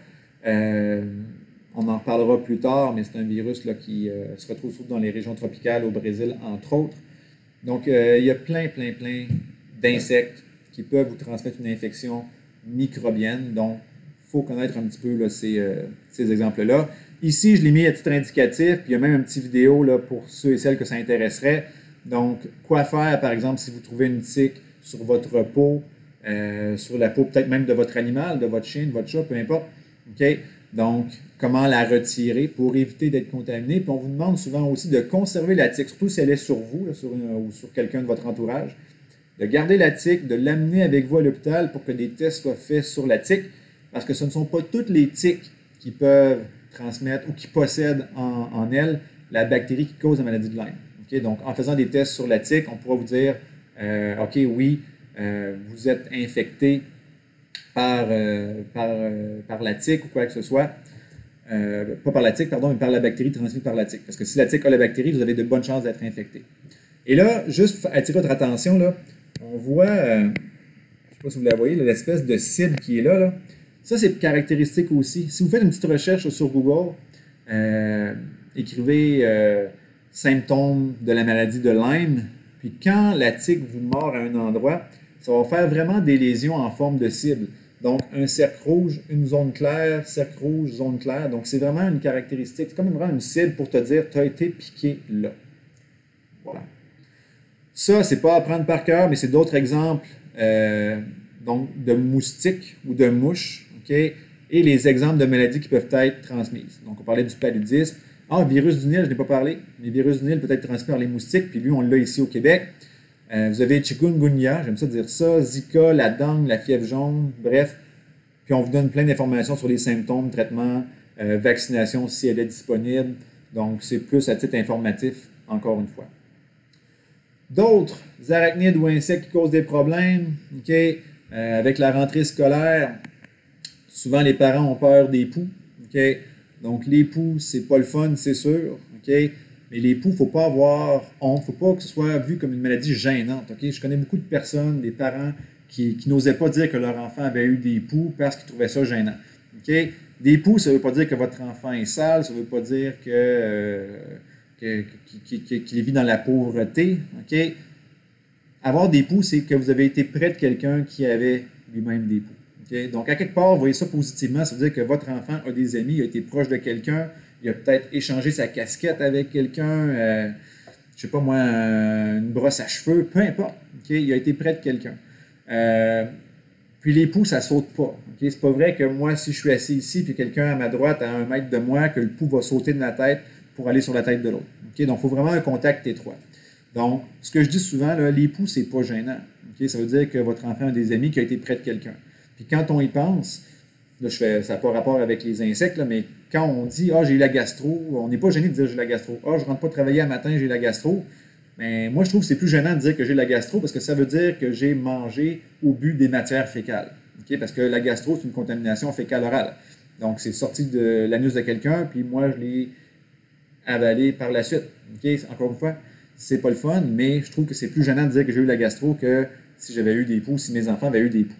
On en reparlera plus tard, mais c'est un virus là, qui se retrouve surtout dans les régions tropicales au Brésil, entre autres. Donc, il y a plein d'insectes qui peuvent vous transmettre une infection microbienne. Donc, il faut connaître un petit peu là, ces exemples-là. Ici, je l'ai mis à titre indicatif, puis il y a même une petite vidéo là, pour ceux et celles que ça intéresserait. Donc, quoi faire, par exemple, si vous trouvez une tique sur votre peau, sur la peau peut-être même de votre animal, de votre chien, de votre chat, peu importe. Okay? Donc, comment la retirer pour éviter d'être contaminé. Puis on vous demande souvent aussi de conserver la tique, surtout si elle est sur vous là, ou sur quelqu'un de votre entourage. De garder la tique, de l'amener avec vous à l'hôpital pour que des tests soient faits sur la tique, parce que ce ne sont pas toutes les tiques qui peuvent transmettre ou qui possèdent en elles la bactérie qui cause la maladie de Lyme. Okay? Donc, en faisant des tests sur la tique, on pourra vous dire, OK, oui, vous êtes infecté par la tique ou quoi que ce soit. Pas par la tique, pardon, mais par la bactérie transmise par la tique. Parce que si la tique a la bactérie, vous avez de bonnes chances d'être infecté. Et là, juste attirer votre attention, là, on voit, je ne sais pas si vous la voyez, l'espèce de cible qui est là, là. Ça, c'est caractéristique aussi. Si vous faites une petite recherche sur Google, écrivez symptômes de la maladie de Lyme. Puis quand la tique vous mord à un endroit, ça va faire vraiment des lésions en forme de cible. Donc, un cercle rouge, une zone claire, cercle rouge, zone claire. Donc, c'est vraiment une caractéristique. C'est comme vraiment une cible pour te dire, tu as été piqué là. Voilà. Ça, c'est pas à prendre par cœur, mais c'est d'autres exemples donc de moustiques ou de mouches. Okay? Et les exemples de maladies qui peuvent être transmises. Donc, on parlait du paludisme. Le virus du Nil, je n'ai pas parlé. Mais le virus du Nil peut être transmis par les moustiques, puis lui, on l'a ici au Québec. Vous avez chikungunya, j'aime ça dire ça, Zika, la dengue, la fièvre jaune, bref. Puis on vous donne plein d'informations sur les symptômes, traitements, vaccination si elle est disponible. Donc, c'est plus à titre informatif, encore une fois. D'autres arachnides ou insectes qui causent des problèmes, okay? Avec la rentrée scolaire, souvent les parents ont peur des poux. Okay? Donc, les poux, c'est pas le fun, c'est sûr. Okay? Mais les poux, il ne faut pas avoir honte, il ne faut pas que ce soit vu comme une maladie gênante. Okay? Je connais beaucoup de personnes, des parents, qui n'osaient pas dire que leur enfant avait eu des poux parce qu'ils trouvaient ça gênant. Okay? Des poux, ça ne veut pas dire que votre enfant est sale, ça ne veut pas dire qu'il vit dans la pauvreté. Okay? Avoir des poux, c'est que vous avez été près de quelqu'un qui avait lui-même des poux. Okay? Donc, à quelque part, vous voyez ça positivement, ça veut dire que votre enfant a des amis, il a été proche de quelqu'un, il a peut-être échangé sa casquette avec quelqu'un, je ne sais pas moi, une brosse à cheveux, peu importe. Okay? Il a été près de quelqu'un. Puis les poux, ça ne saute pas. Okay? C'est pas vrai que moi, si je suis assis ici, puis quelqu'un à ma droite, à 1 mètre de moi, que le pouls va sauter de ma tête pour aller sur la tête de l'autre. Okay? Donc, il faut vraiment un contact étroit. Donc, ce que je dis souvent, là, les poux, c'est pas gênant. Okay? Ça veut dire que votre enfant a des amis qui ont été près de quelqu'un. Puis quand on y pense, là, ça n'a pas rapport avec les insectes, là, mais quand on dit « Ah, j'ai eu la gastro », on n'est pas gêné de dire « j'ai la gastro ». « Ah, je ne rentre pas travailler un matin, j'ai la gastro ». Mais moi, je trouve que c'est plus gênant de dire que j'ai la gastro parce que ça veut dire que j'ai mangé ou bu des matières fécales. Okay? Parce que la gastro, c'est une contamination fécale-orale. Donc, c'est sorti de l'anus de quelqu'un, puis moi, je l'ai avalé par la suite. Okay? Encore une fois, c'est pas le fun, mais je trouve que c'est plus gênant de dire que j'ai eu la gastro que si j'avais eu des poux, si mes enfants avaient eu des poux.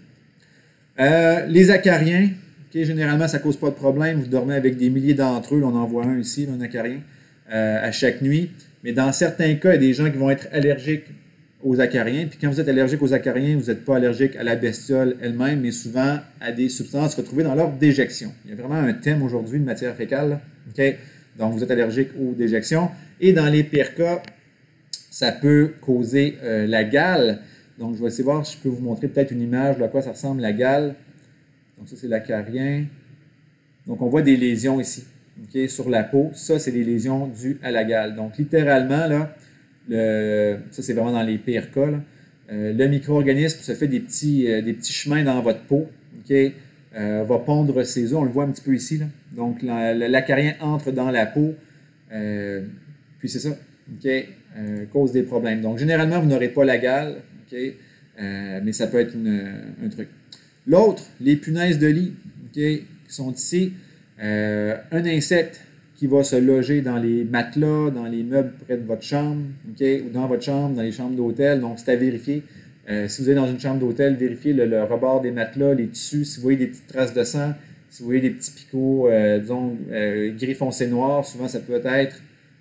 Les acariens, okay, généralement, ça ne cause pas de problème. Vous dormez avec des milliers d'entre eux. Là, on en voit un ici, là, un acarien, à chaque nuit. Mais dans certains cas, il y a des gens qui vont être allergiques aux acariens. Puis quand vous êtes allergique aux acariens, vous n'êtes pas allergique à la bestiole elle-même, mais souvent à des substances retrouvées dans leur déjection. Il y a vraiment un thème aujourd'hui de matière fécale. Là. Okay? Donc, vous êtes allergique aux déjections. Et dans les pires cas, ça peut causer la gale. Donc, je vais essayer de voir si je peux vous montrer peut-être une image de à quoi ça ressemble la gale. Donc, ça, c'est l'acarien. Donc, on voit des lésions ici, okay, sur la peau. Ça, c'est des lésions dues à la gale. Donc, littéralement, là, ça, c'est vraiment dans les pires cas. Là, le micro-organisme se fait des petits chemins dans votre peau. Okay, va pondre ses œufs. On le voit un petit peu ici. Là. Donc, l'acarien entre dans la peau. Puis, c'est ça. Okay, cause des problèmes. Donc, généralement, vous n'aurez pas la gale. Okay? Mais ça peut être un truc. L'autre, les punaises de lit, okay, qui sont ici. Un insecte qui va se loger dans les matelas, dans les meubles près de votre chambre, okay, ou dans votre chambre, dans les chambres d'hôtel. Donc, c'est à vérifier. Si vous êtes dans une chambre d'hôtel, vérifiez le rebord des matelas, les tissus. Si vous voyez des petites traces de sang, si vous voyez des petits picots, disons, gris foncé noir, souvent ça peut être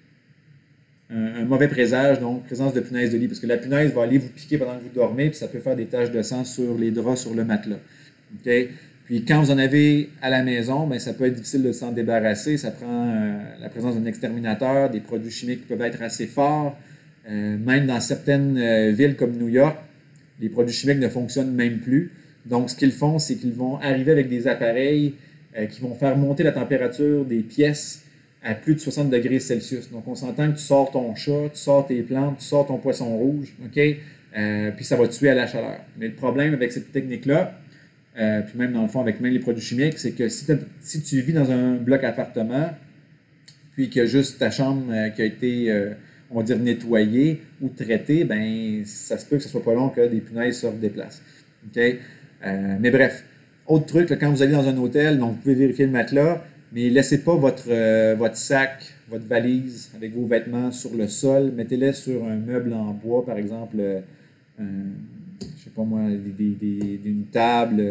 un mauvais présage, donc présence de punaise de lit, parce que la punaise va aller vous piquer pendant que vous dormez, puis ça peut faire des taches de sang sur les draps, sur le matelas. Okay? Puis quand vous en avez à la maison, bien, ça peut être difficile de s'en débarrasser. Ça prend la présence d'un exterminateur, des produits chimiques qui peuvent être assez forts. Même dans certaines villes comme New York, les produits chimiques ne fonctionnent même plus. Donc, ce qu'ils font, c'est qu'ils vont arriver avec des appareils qui vont faire monter la température des pièces à plus de 60 degrés Celsius. Donc, on s'entend que tu sors ton chat, tu sors tes plantes, tu sors ton poisson rouge, OK? Puis ça va tuer à la chaleur. Mais le problème avec cette technique-là, puis même dans le fond avec même les produits chimiques, c'est que si tu vis dans un bloc appartement, puis qu'il y a juste ta chambre qui a été, on va dire, nettoyée ou traitée, ben ça se peut que ce soit pas long que des punaises se déplacent. OK? Mais bref, autre truc, là, quand vous allez dans un hôtel, donc vous pouvez vérifier le matelas, mais laissez pas votre sac, votre valise avec vos vêtements sur le sol. Mettez-les sur un meuble en bois, par exemple, je sais pas moi, une table,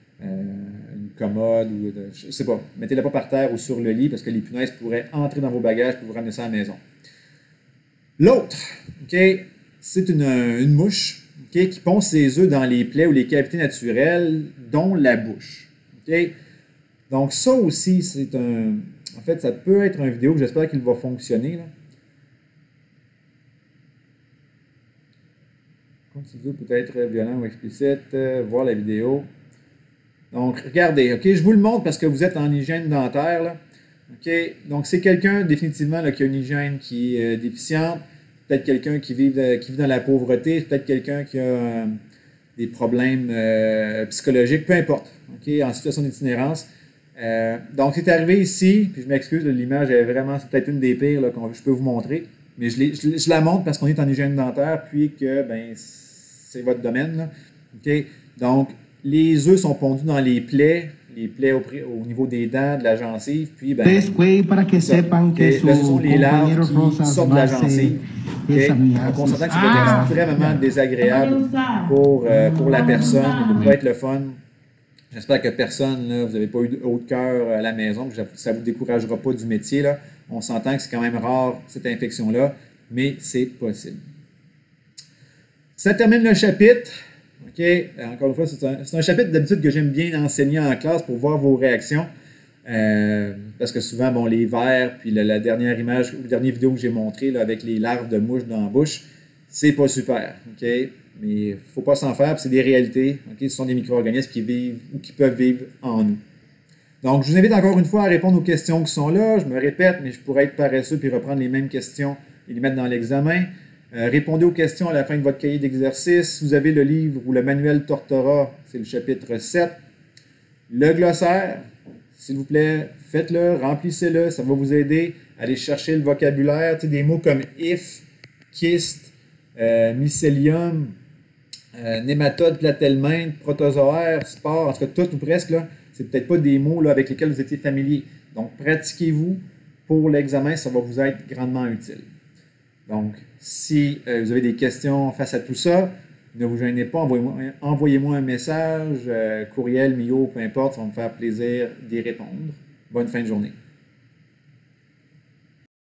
une commode, ou je sais pas. Mettez-les pas par terre ou sur le lit parce que les punaises pourraient entrer dans vos bagages et vous ramener ça à la maison. L'autre, okay, c'est une mouche okay, qui pond ses œufs dans les plaies ou les cavités naturelles, dont la bouche. Okay? Donc, ça aussi, c'est un... En fait, ça peut être une vidéo, j'espère qu'il va fonctionner. Là. Cette vidéo peut être violent ou explicite. Voir la vidéo. Donc, regardez, ok, je vous le montre parce que vous êtes en hygiène dentaire. Là. Okay? Donc, c'est quelqu'un définitivement là, qui a une hygiène qui est déficiente. Peut-être quelqu'un qui vit dans la pauvreté. Peut-être quelqu'un qui a des problèmes psychologiques, peu importe, okay? En situation d'itinérance. Donc, c'est arrivé ici, puis je m'excuse, l'image est vraiment, c'est peut-être une des pires là, que je peux vous montrer, mais je la montre parce qu'on est en hygiène dentaire, puis que ben, c'est votre domaine. Là. Okay? Donc, les œufs sont pondus dans les plaies au niveau des dents, de la gencive, puis ben, là, ce sont les larves qui sortent de la gencive. Okay? Donc, on s'entend que c'est extrêmement désagréable pour la personne, ça ne peut pas être le fun. J'espère que personne, là, vous n'avez pas eu de haut de cœur à la maison, que ça ne vous découragera pas du métier. Là. On s'entend que c'est quand même rare, cette infection-là, mais c'est possible. Ça termine le chapitre. Okay. Encore une fois, c'est un chapitre d'habitude que j'aime bien enseigner en classe pour voir vos réactions. Parce que souvent, bon, les vers, puis la dernière image, ou la dernière vidéo que j'ai montrée là, avec les larves de mouches dans la bouche, c'est pas super. Okay? Mais il ne faut pas s'en faire, c'est des réalités. Okay? Ce sont des micro-organismes qui vivent ou qui peuvent vivre en nous. Donc, je vous invite encore une fois à répondre aux questions qui sont là. Je me répète, mais je pourrais être paresseux puis reprendre les mêmes questions et les mettre dans l'examen. Répondez aux questions à la fin de votre cahier d'exercice. Vous avez le livre ou le manuel Tortora, c'est le chapitre 7. Le glossaire, s'il vous plaît, faites-le, remplissez-le, ça va vous aider à aller chercher le vocabulaire. Tu sais, des mots comme if, kyste, mycélium, nématode, platelminthe, protozoaire, spore, en tout cas tout ou presque, là, c'est peut-être pas des mots là, avec lesquels vous étiez familier. Donc, pratiquez-vous pour l'examen, ça va vous être grandement utile. Donc, si vous avez des questions face à tout ça, ne vous gênez pas, envoyez-moi un message, courriel, Mio, peu importe, ça va me faire plaisir d'y répondre. Bonne fin de journée.